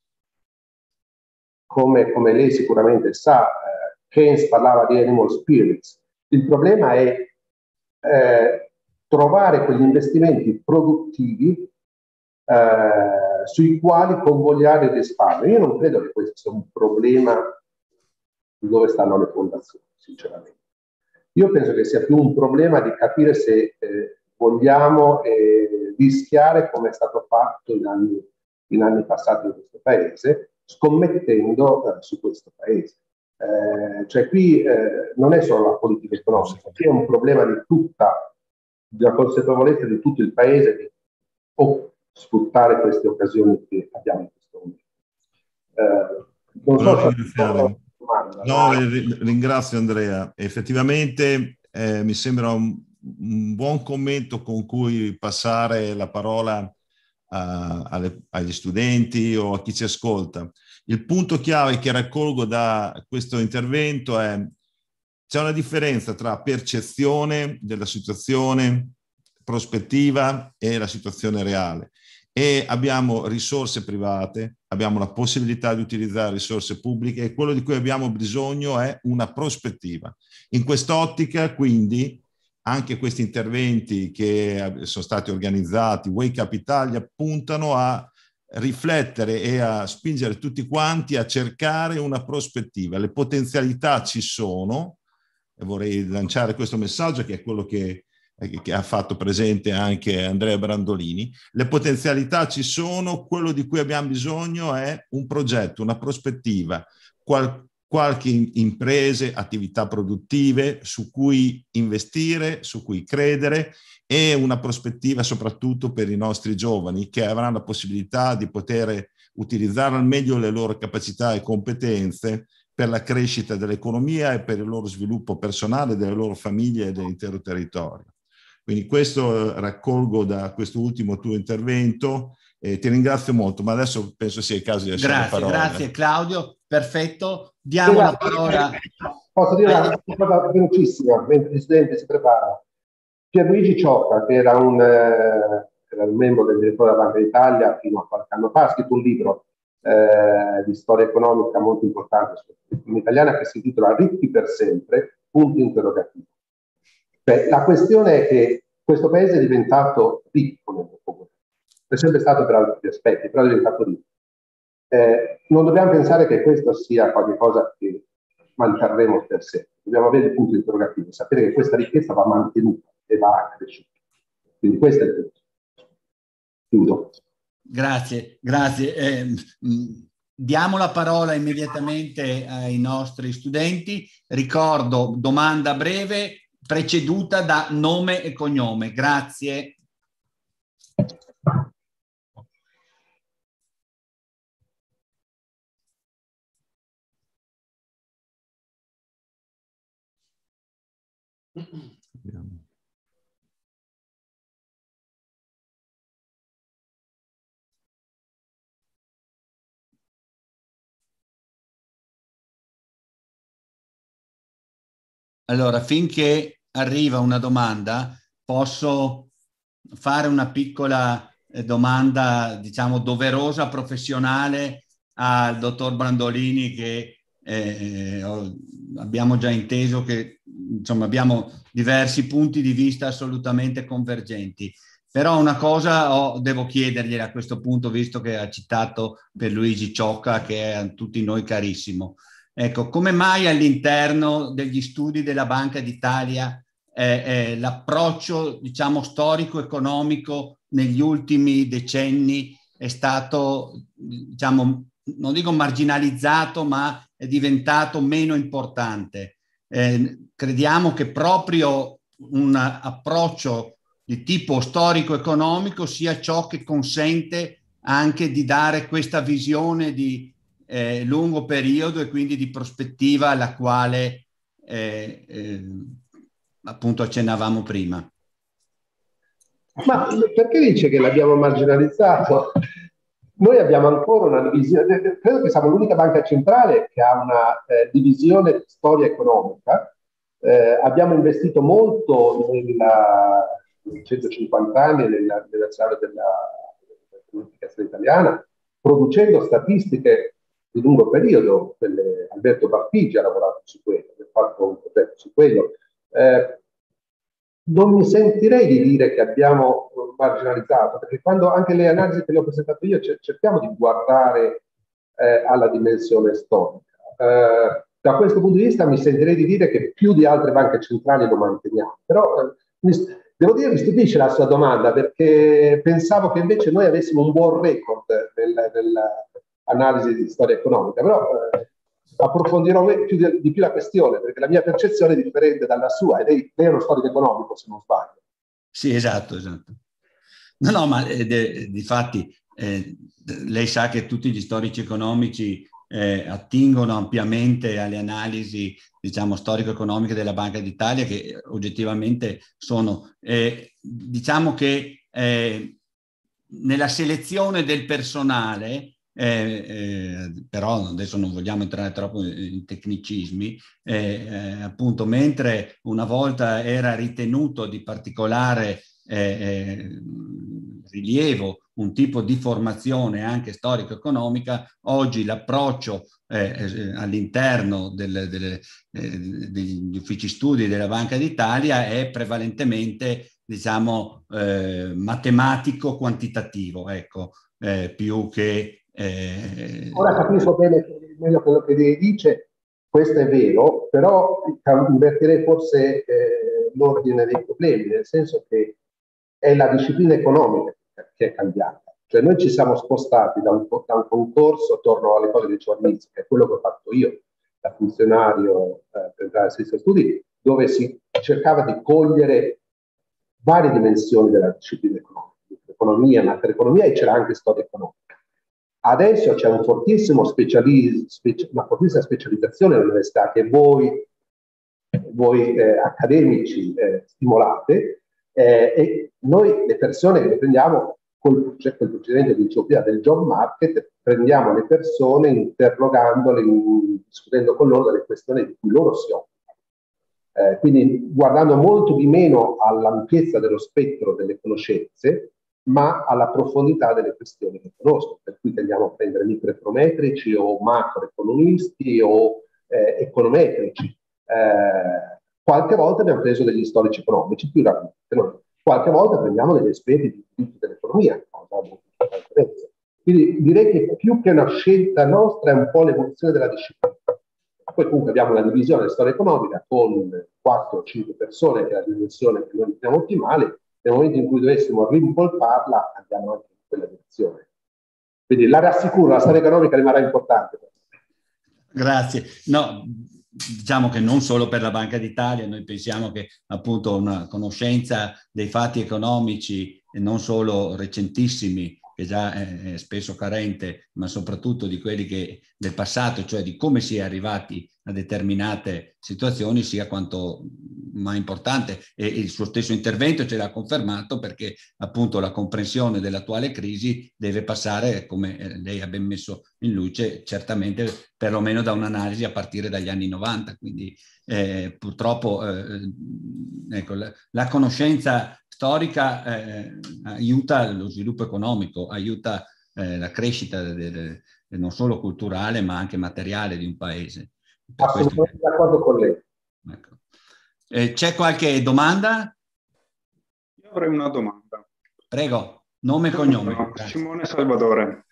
come, come lei sicuramente sa, eh, Keynes parlava di animal spirits. Il problema è eh, trovare quegli investimenti produttivi eh, sui quali convogliare il risparmio. Io non credo che questo sia un problema di dove stanno le fondazioni, sinceramente. Io penso che sia più un problema di capire se eh, vogliamo eh, rischiare, come è stato fatto in anni, in anni passati in questo paese, scommettendo eh, su questo paese. Eh, cioè qui eh, non è solo la politica economica, qui è un problema di tutta, della consapevolezza di tutto il paese di oh, sfruttare queste occasioni che abbiamo in questo momento. Eh, non so se domanda, no, ma... ringrazio Andrea. Effettivamente eh, mi sembra un, un buon commento con cui passare la parola a, a, alle, agli studenti o a chi ci ascolta. Il punto chiave che raccolgo da questo intervento è: c'è una differenza tra percezione della situazione, prospettiva e la situazione reale. E abbiamo risorse private, abbiamo la possibilità di utilizzare risorse pubbliche, e quello di cui abbiamo bisogno è una prospettiva. In quest'ottica, quindi, anche questi interventi che sono stati organizzati, Wake Up Italia, puntano a riflettere e a spingere tutti quanti a cercare una prospettiva. Le potenzialità ci sono, e vorrei lanciare questo messaggio, che è quello che, che ha fatto presente anche Andrea Brandolini. Le potenzialità ci sono, quello di cui abbiamo bisogno è un progetto, una prospettiva, qual, qualche imprese, attività produttive su cui investire, su cui credere, e una prospettiva soprattutto per i nostri giovani, che avranno la possibilità di poter utilizzare al meglio le loro capacità e competenze per la crescita dell'economia e per il loro sviluppo personale, delle loro famiglie e dell'intero territorio. Quindi questo raccolgo da questo ultimo tuo intervento. Eh, ti ringrazio molto, ma adesso penso sia il caso di lasciare Grazie, la parola. grazie Claudio, perfetto. Diamo la parola. Posso dire una cosa velocissima, mentre il Presidente si prepara. Pierluigi Ciocca, che era un, eh, era un membro del direttore della Banca d'Italia fino a qualche anno fa, ha scritto un libro eh, di storia economica molto importante sull'economia italiana, che si intitola Ricchi per sempre, punto interrogativo. Beh, la questione è che questo paese è diventato ricco nel dopoguerra, è sempre stato per altri aspetti, però è diventato ricco. Eh, non dobbiamo pensare che questo sia qualcosa che manterremo per sempre, dobbiamo avere il punto interrogativo, sapere che questa ricchezza va mantenuta e va cresciuta. Quindi questo è il punto. Chiudo. Grazie, grazie. Eh, mh, diamo la parola immediatamente ai nostri studenti. Ricordo, domanda breve preceduta da nome e cognome. Grazie. Allora, finché arriva una domanda, posso fare una piccola eh, domanda, diciamo, doverosa, professionale al dottor Brandolini, che eh, abbiamo già inteso che, insomma, abbiamo diversi punti di vista assolutamente convergenti. Però una cosa oh, devo chiedergliela a questo punto, visto che ha citato Pierluigi Ciocca, che è a tutti noi carissimo. Ecco, come mai all'interno degli studi della Banca d'Italia eh, eh, l'approccio, diciamo, storico-economico negli ultimi decenni è stato, diciamo, non dico marginalizzato, ma è diventato meno importante? Eh, crediamo che proprio un approccio di tipo storico-economico sia ciò che consente anche di dare questa visione di Eh, lungo periodo e quindi di prospettiva alla quale eh, eh, appunto accennavamo prima. Ma perché dice che l'abbiamo marginalizzato? Noi abbiamo ancora una divisione, credo che siamo l'unica banca centrale che ha una eh, divisione storia economica. Eh, abbiamo investito molto nella, nei centocinquanta anni nella, nella storia della comunicazione italiana, producendo statistiche di lungo periodo. Quelle, Alberto Baffigi ha lavorato su quello, ha fatto un progetto su quello. Eh, non mi sentirei di dire che abbiamo marginalizzato, perché quando anche le analisi che le ho presentato io cerchiamo di guardare eh, alla dimensione storica. Eh, da questo punto di vista mi sentirei di dire che più di altre banche centrali lo manteniamo. Però eh, mi, devo dire mi stupisce la sua domanda, perché pensavo che invece noi avessimo un buon record nel, nella analisi di storia economica, però eh, approfondirò più di, di più la questione, perché la mia percezione è differente dalla sua, e lei, lei è uno storico economico, se non sbaglio. Sì, esatto, esatto. No, no, ma eh, de, di fatti eh, lei sa che tutti gli storici economici eh, attingono ampiamente alle analisi, diciamo, storico-economiche della Banca d'Italia, che oggettivamente sono, eh, diciamo che eh, nella selezione del personale, eh, eh, però adesso non vogliamo entrare troppo in tecnicismi, eh, eh, appunto mentre una volta era ritenuto di particolare eh, eh, rilievo un tipo di formazione anche storico-economica, oggi l'approccio eh, eh, all'interno del, delle, eh, degli uffici studi della Banca d'Italia è prevalentemente, diciamo, eh, matematico-quantitativo, ecco, eh, più che... Eh... Ora capisco bene meglio quello che lei dice, questo è vero, però invertirei forse eh, l'ordine dei problemi, nel senso che è la disciplina economica che è cambiata. Cioè noi ci siamo spostati da un, da un concorso, torno alle cose di giornalistica, che è quello che ho fatto io da funzionario eh, per entrare al servizio studi, dove si cercava di cogliere varie dimensioni della disciplina economica, economia, macroeconomia, e c'era anche storia economica. Adesso c'è un fortissimo speciali, speci, una fortissima specializzazione all'università che voi, voi eh, accademici eh, stimolate, eh, e noi le persone che le prendiamo col, cioè, col procedimento di dicevo, del job market, prendiamo le persone interrogandole, in, discutendo con loro delle questioni di cui loro si occupano. Eh, quindi guardando molto di meno all'ampiezza dello spettro delle conoscenze, ma alla profondità delle questioni che conosco, per cui tendiamo a prendere microeconometrici o macroeconomisti o eh, econometrici. Eh, qualche volta abbiamo preso degli storici economici, più raramente, no? Qualche volta prendiamo degli esperti di diritto dell'economia, quindi direi che più che una scelta nostra è un po' l'evoluzione della disciplina. Poi comunque abbiamo la divisione della storia economica con quattro o cinque persone, che è la dimensione che noi riteniamo ottimale. Nel momento in cui dovessimo rimpolparla, andiamo anche in quella direzione. Quindi la rassicuro, la storia economica rimarrà importante. Grazie. No, diciamo che non solo per la Banca d'Italia, noi pensiamo che appunto una conoscenza dei fatti economici, e non solo recentissimi, che già è spesso carente, ma soprattutto di quelli che del passato, cioè di come si è arrivati a determinate situazioni, sia quanto mai importante, e il suo stesso intervento ce l'ha confermato, perché appunto la comprensione dell'attuale crisi deve passare, come lei ha ben messo in luce, certamente perlomeno da un'analisi a partire dagli anni novanta, quindi eh, purtroppo eh, ecco, la, la conoscenza storica eh, aiuta lo sviluppo economico, aiuta eh, la crescita de, de, de, non solo culturale ma anche materiale di un paese. Per Assolutamente questo... d'accordo con lei. Ecco. Eh, c'è qualche domanda? Io avrei una domanda. Prego, nome e cognome. No, Simone Salvadore.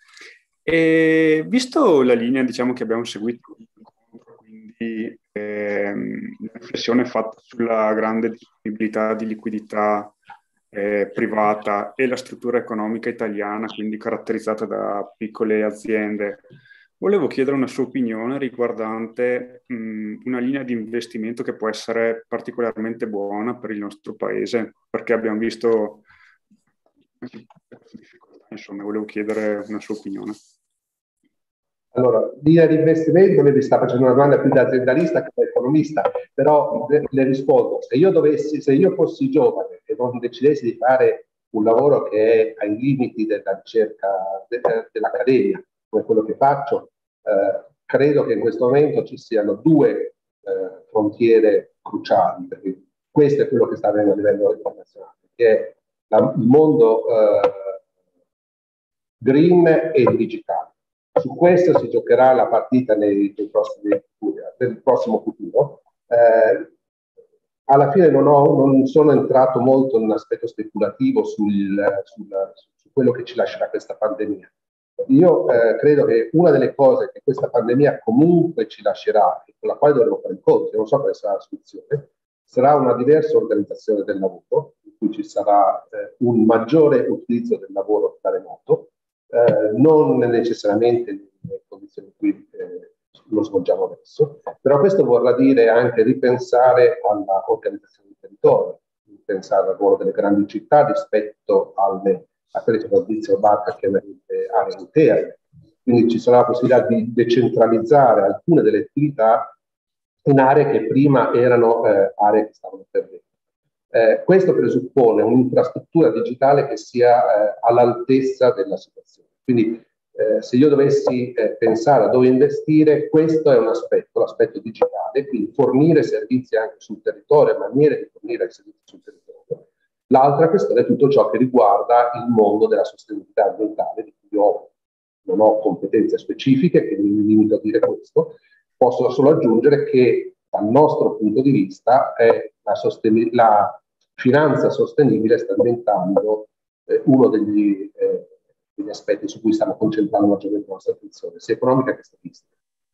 E visto la linea, diciamo, che abbiamo seguito, quindi ehm, la riflessione fatta sulla grande disponibilità di liquidità eh, privata e la struttura economica italiana, quindi caratterizzata da piccole aziende, volevo chiedere una sua opinione riguardante mh, una linea di investimento che può essere particolarmente buona per il nostro paese, perché abbiamo visto difficoltà, insomma, volevo chiedere una sua opinione. Allora, linea di investimento, lei mi sta facendo una domanda più da aziendalista che da economista, però le, le rispondo. Se io dovessi, se io fossi giovane e non decidessi di fare un lavoro che è ai limiti della ricerca de, de, dell'accademia, come quello che faccio, eh, credo che in questo momento ci siano due eh, frontiere cruciali, perché questo è quello che sta avvenendo a livello internazionale, che è la, il mondo eh, green e digitale. Su questo si giocherà la partita nei, nei prossimi, nel prossimo futuro. Eh, alla fine non, ho, non sono entrato molto in un aspetto speculativo sul, sul, su quello che ci lascerà questa pandemia. Io eh, credo che una delle cose che questa pandemia comunque ci lascerà, e con la quale dovremo fare i conti, non so quale sarà la soluzione, sarà una diversa organizzazione del lavoro, in cui ci sarà eh, un maggiore utilizzo del lavoro da remoto, Eh, non necessariamente nelle condizioni in cui eh, lo svolgiamo adesso, però questo vorrà dire anche ripensare alla organizzazione del territorio, ripensare al ruolo delle grandi città rispetto alle, a quelle che Fabrizio Barca chiamerebbe aree interne. Quindi ci sarà la possibilità di decentralizzare alcune delle attività in aree che prima erano eh, aree che stavano perdendo. Eh, questo presuppone un'infrastruttura digitale che sia eh, all'altezza della situazione. Quindi eh, se io dovessi eh, pensare a dove investire, questo è un aspetto, l'aspetto digitale, quindi fornire servizi anche sul territorio, maniere di fornire servizi sul territorio. L'altra questione è tutto ciò che riguarda il mondo della sostenibilità ambientale, di cui io non ho competenze specifiche, che mi limito a dire questo. Posso solo aggiungere che dal nostro punto di vista è la, sosten- la finanza sostenibile sta diventando eh, uno degli, eh, degli aspetti su cui stiamo concentrando maggiormente la nostra attenzione, sia economica che statistica.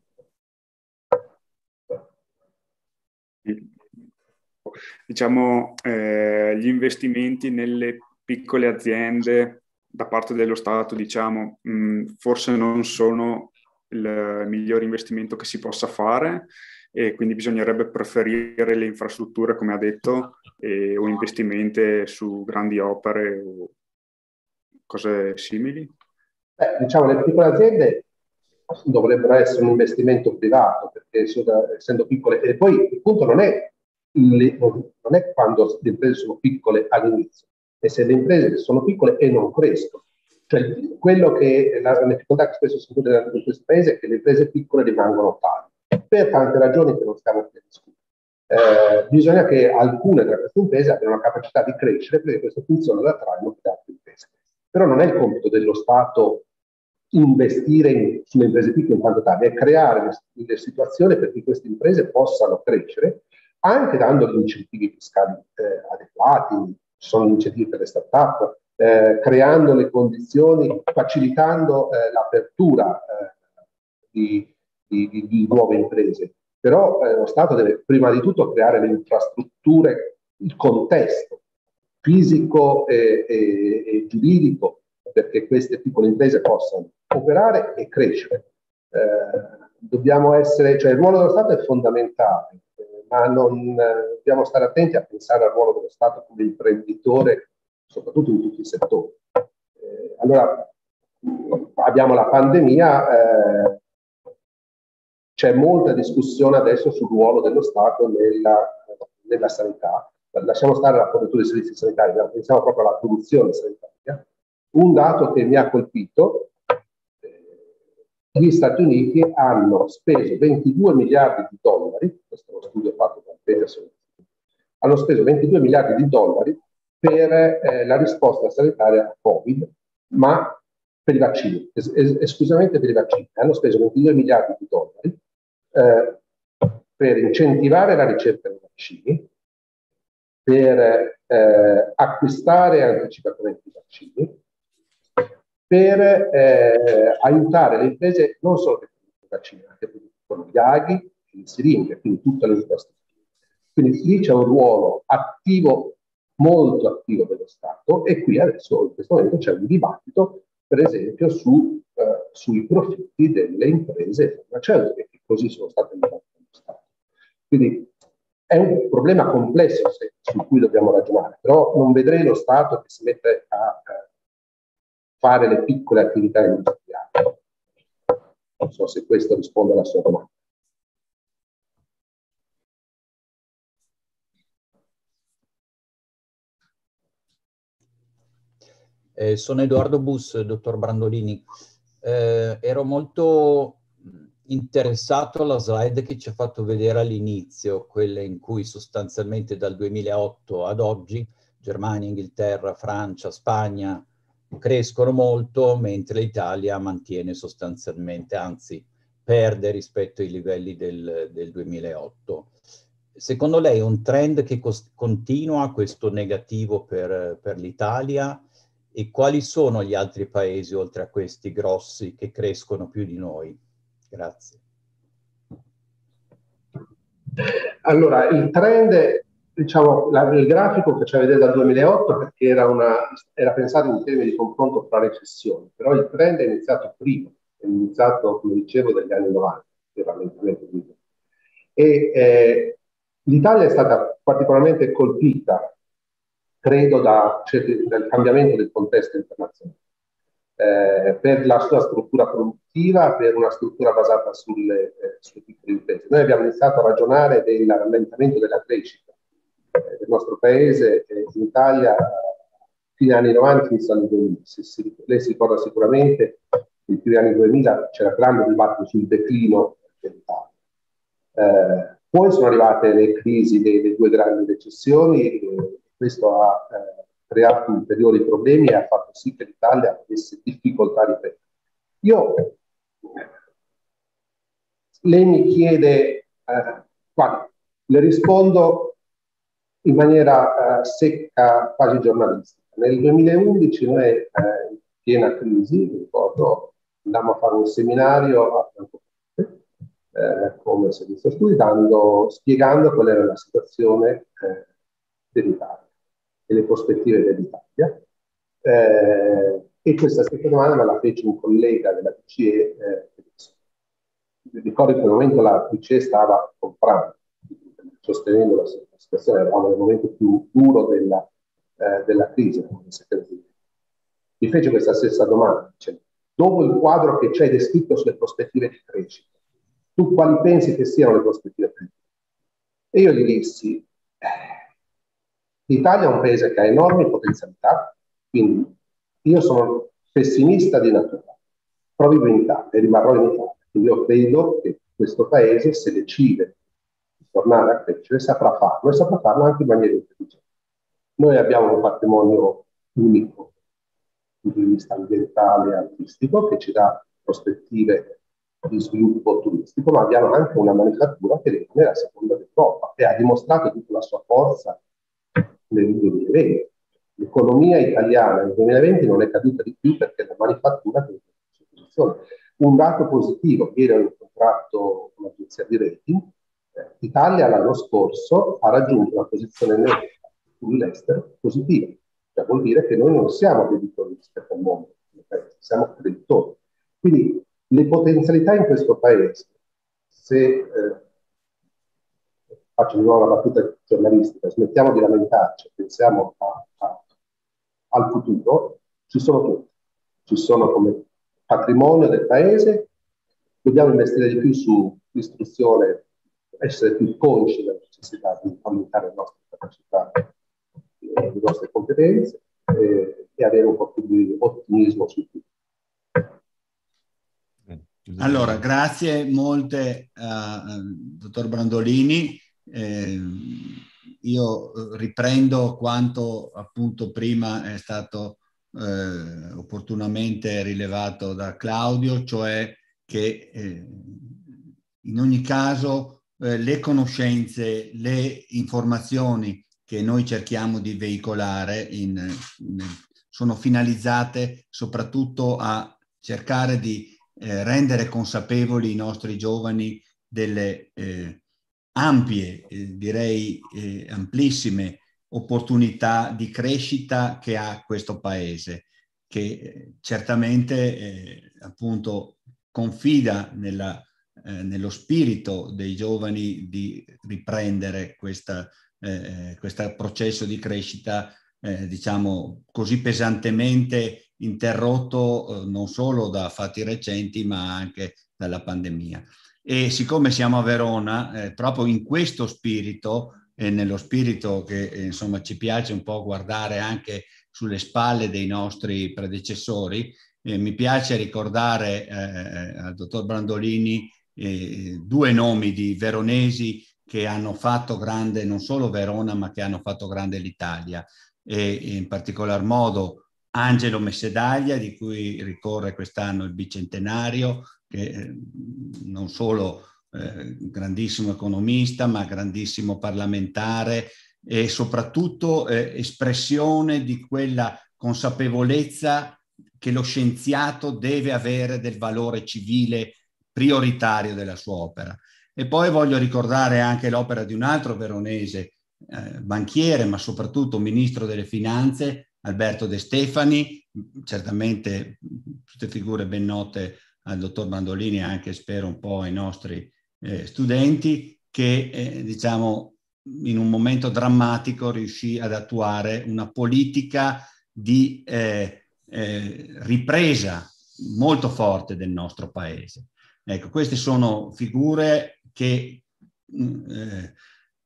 Diciamo, eh, gli investimenti nelle piccole aziende da parte dello Stato, diciamo, mh, forse non sono il miglior investimento che si possa fare, e quindi bisognerebbe preferire le infrastrutture, come ha detto, e, o investimenti su grandi opere o cose simili. Beh, diciamo, le piccole aziende dovrebbero essere un investimento privato, perché essendo piccole, e poi il punto non è, le, non è quando le imprese sono piccole all'inizio, è se le imprese sono piccole e non crescono. Cioè, quello che la, la difficoltà che spesso si incontra in questo paese è che le imprese piccole rimangono tali, per tante ragioni che non stiamo qui a discutere. Eh, bisogna che alcune tra queste imprese abbiano la capacità di crescere, perché questo funziona da traino per altre imprese. Però non è il compito dello Stato investire in, sulle imprese piccole in quanto tali, è creare le, le situazioni perché queste imprese possano crescere, anche dando gli incentivi fiscali eh, adeguati, ci sono gli incentivi per le start-up, eh, creando le condizioni, facilitando eh, l'apertura eh, di, di, di, di nuove imprese. Però eh, lo Stato deve prima di tutto creare le infrastrutture, il contesto fisico e, e, e giuridico perché queste piccole imprese possano operare e crescere. Eh, dobbiamo essere, cioè il ruolo dello Stato è fondamentale, eh, ma non eh, dobbiamo stare attenti a pensare al ruolo dello Stato come imprenditore, soprattutto in tutti i settori. Eh, allora, abbiamo la pandemia, eh, c'è molta discussione adesso sul ruolo dello Stato nella, nella sanità. Lasciamo stare la fornitura di servizi sanitari, pensiamo proprio alla produzione sanitaria. Un dato che mi ha colpito, eh, gli Stati Uniti hanno speso ventidue miliardi di dollari, questo è uno studio fatto da Peterson, hanno speso ventidue miliardi di dollari per eh, la risposta sanitaria a Covid, ma per i vaccini, es- es- esclusivamente per i vaccini. Hanno speso ventidue miliardi di dollari eh, per incentivare la ricerca dei vaccini, per eh, acquistare anticipatamente i vaccini, per eh, aiutare le imprese non solo per i vaccini, ma anche per gli aghi e le siringhe, quindi tutta l'infrastruttura. Quindi lì c'è un ruolo attivo, molto attivo dello Stato, e qui adesso in questo momento c'è un dibattito, per esempio, su, eh, sui profitti delle imprese farmaceutiche, che così sono state aiutate dallo Stato. Quindi è un problema complesso se, su cui dobbiamo ragionare, però non vedrei lo Stato che si mette a, a fare le piccole attività industriali. Non so se questo risponde alla sua domanda. Eh, sono Edoardo Bus, dottor Brandolini. Eh, ero molto interessato alla slide che ci ha fatto vedere all'inizio, quella in cui sostanzialmente dal duemilaotto ad oggi Germania, Inghilterra, Francia, Spagna crescono molto, mentre l'Italia mantiene sostanzialmente, anzi perde rispetto ai livelli del, del duemilaotto. Secondo lei è un trend che continua, questo negativo per, per l'Italia? E quali sono gli altri paesi, oltre a questi grossi, che crescono più di noi? Grazie. Allora, il trend, diciamo, la, il grafico che ci vedete dal duemilaotto, perché era, una, era pensato in termini di confronto fra recessioni, però il trend è iniziato prima, è iniziato, come dicevo, dagli anni novanta, rallentamento prima. E eh, l'Italia è stata particolarmente colpita, credo, da, cioè, dal cambiamento del contesto internazionale. Eh, per la sua struttura produttiva, per una struttura basata sulle, eh, sulle piccole imprese. Noi abbiamo iniziato a ragionare del rallentamento della crescita eh, del nostro paese. Eh, in Italia, fino agli anni novanta, inizio anni duemila. Se, se, lei si ricorda sicuramente che nei primi anni duemila c'era grande dibattito sul declino dell'Italia. Eh, poi sono arrivate le crisi delle due grandi recessioni, e questo ha eh, creato ulteriori problemi e ha fatto sì che l'Italia avesse difficoltà a ripetere. Io, lei mi chiede, eh, guarda, le rispondo in maniera eh, secca, quasi giornalistica. Nel duemilaundici noi, eh, in piena crisi, mi ricordo, andammo a fare un seminario a Francoforte, eh, come servizio studi, dando, spiegando qual era la situazione eh, dell'Italia e le prospettive dell'Italia. Eh, e questa stessa domanda me la fece un collega della B C E. Eh, ricordo che in quel momento la B C E stava comprando, sostenendo la situazione, eravamo nel momento più duro della, eh, della crisi. Mi fece questa stessa domanda, cioè, dopo il quadro che c'è descritto sulle prospettive di crescita, tu quali pensi che siano le prospettive di crescita? E io gli dissi, eh, l'Italia è un paese che ha enormi potenzialità, quindi io sono pessimista di natura, però vivo in Italia e rimarrò in Italia. Quindi io credo che questo paese, se decide di tornare a crescere, saprà farlo e saprà farlo anche in maniera intelligente. Noi abbiamo un patrimonio unico dal punto di vista ambientale e artistico che ci dà prospettive di sviluppo turistico, ma abbiamo anche una manifattura che è la seconda d'Europa e ha dimostrato tutta la sua forza nel duemilaventi. L'economia italiana nel duemilaventi non è caduta di più perché la manifattura è in posizione. Un dato positivo, ieri ho incontrato un'agenzia di rating, eh, l'Italia l'anno scorso ha raggiunto una posizione netta sull'estero positiva, cioè vuol dire che noi non siamo debitori rispetto al mondo, siamo creditori. Quindi le potenzialità in questo paese, se eh, faccio di nuovo la battuta giornalistica, smettiamo di lamentarci, pensiamo a, a, al futuro, ci sono tutti. Ci sono come patrimonio del paese, dobbiamo investire di più sull'istruzione, essere più consci della necessità di aumentare le nostre capacità, le nostre competenze eh, e avere un po' più di ottimismo sul futuro. Allora, grazie molte al uh, dottor Brandolini. Eh, io riprendo quanto appunto prima è stato eh, opportunamente rilevato da Claudio, cioè che eh, in ogni caso eh, le conoscenze, le informazioni che noi cerchiamo di veicolare in, in, sono finalizzate soprattutto a cercare di eh, rendere consapevoli i nostri giovani delle eh, ampie, eh, direi eh, amplissime opportunità di crescita che ha questo paese, che eh, certamente eh, appunto confida nella, eh, nello spirito dei giovani di riprendere questa, eh, questo processo di crescita eh, diciamo così pesantemente interrotto eh, non solo da fatti recenti ma anche dalla pandemia. E siccome siamo a Verona, eh, proprio in questo spirito e nello spirito che eh, insomma ci piace un po' guardare anche sulle spalle dei nostri predecessori, eh, mi piace ricordare eh, al dottor Brandolini eh, due nomi di veronesi che hanno fatto grande non solo Verona ma che hanno fatto grande l'Italia, e in particolar modo Angelo Messedaglia, di cui ricorre quest'anno il bicentenario, che eh, non solo eh, grandissimo economista, ma grandissimo parlamentare e soprattutto eh, espressione di quella consapevolezza che lo scienziato deve avere del valore civile prioritario della sua opera. E poi voglio ricordare anche l'opera di un altro veronese, eh, banchiere, ma soprattutto ministro delle finanze, Alberto De Stefani, certamente tutte figure ben note al dottor Brandolini e anche spero un po' ai nostri eh, studenti, che eh, diciamo in un momento drammatico riuscì ad attuare una politica di eh, eh, ripresa molto forte del nostro paese. Ecco, queste sono figure che eh,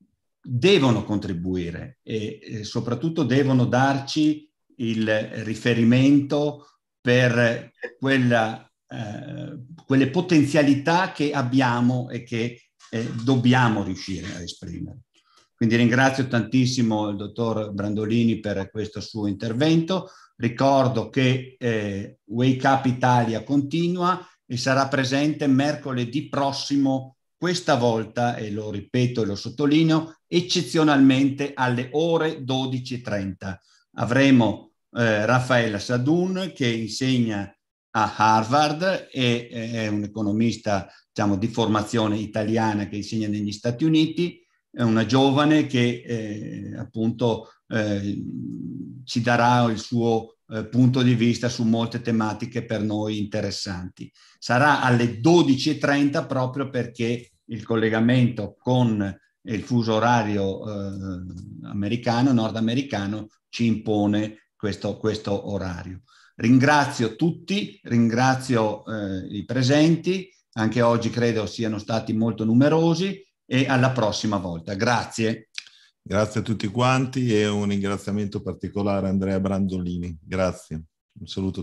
devono contribuire e, e soprattutto devono darci il riferimento per quella, eh, quelle potenzialità che abbiamo e che eh, dobbiamo riuscire a esprimere. Quindi ringrazio tantissimo il dottor Brandolini per questo suo intervento. Ricordo che eh, Wake Up Italia continua e sarà presente mercoledì prossimo, questa volta, e lo ripeto e lo sottolineo, eccezionalmente alle ore dodici e trenta. Avremo eh, Raffaella Sadun, che insegna a Harvard e eh, è un economista, diciamo, di formazione italiana che insegna negli Stati Uniti. È una giovane che eh, appunto eh, ci darà il suo eh, punto di vista su molte tematiche per noi interessanti. Sarà alle dodici e trenta proprio perché il collegamento con il fuso orario eh, americano, nordamericano, ci impone questo, questo orario. Ringrazio tutti, ringrazio eh, i presenti, anche oggi credo siano stati molto numerosi, e alla prossima volta. Grazie. Grazie a tutti quanti e un ringraziamento particolare a Andrea Brandolini. Grazie. Un saluto.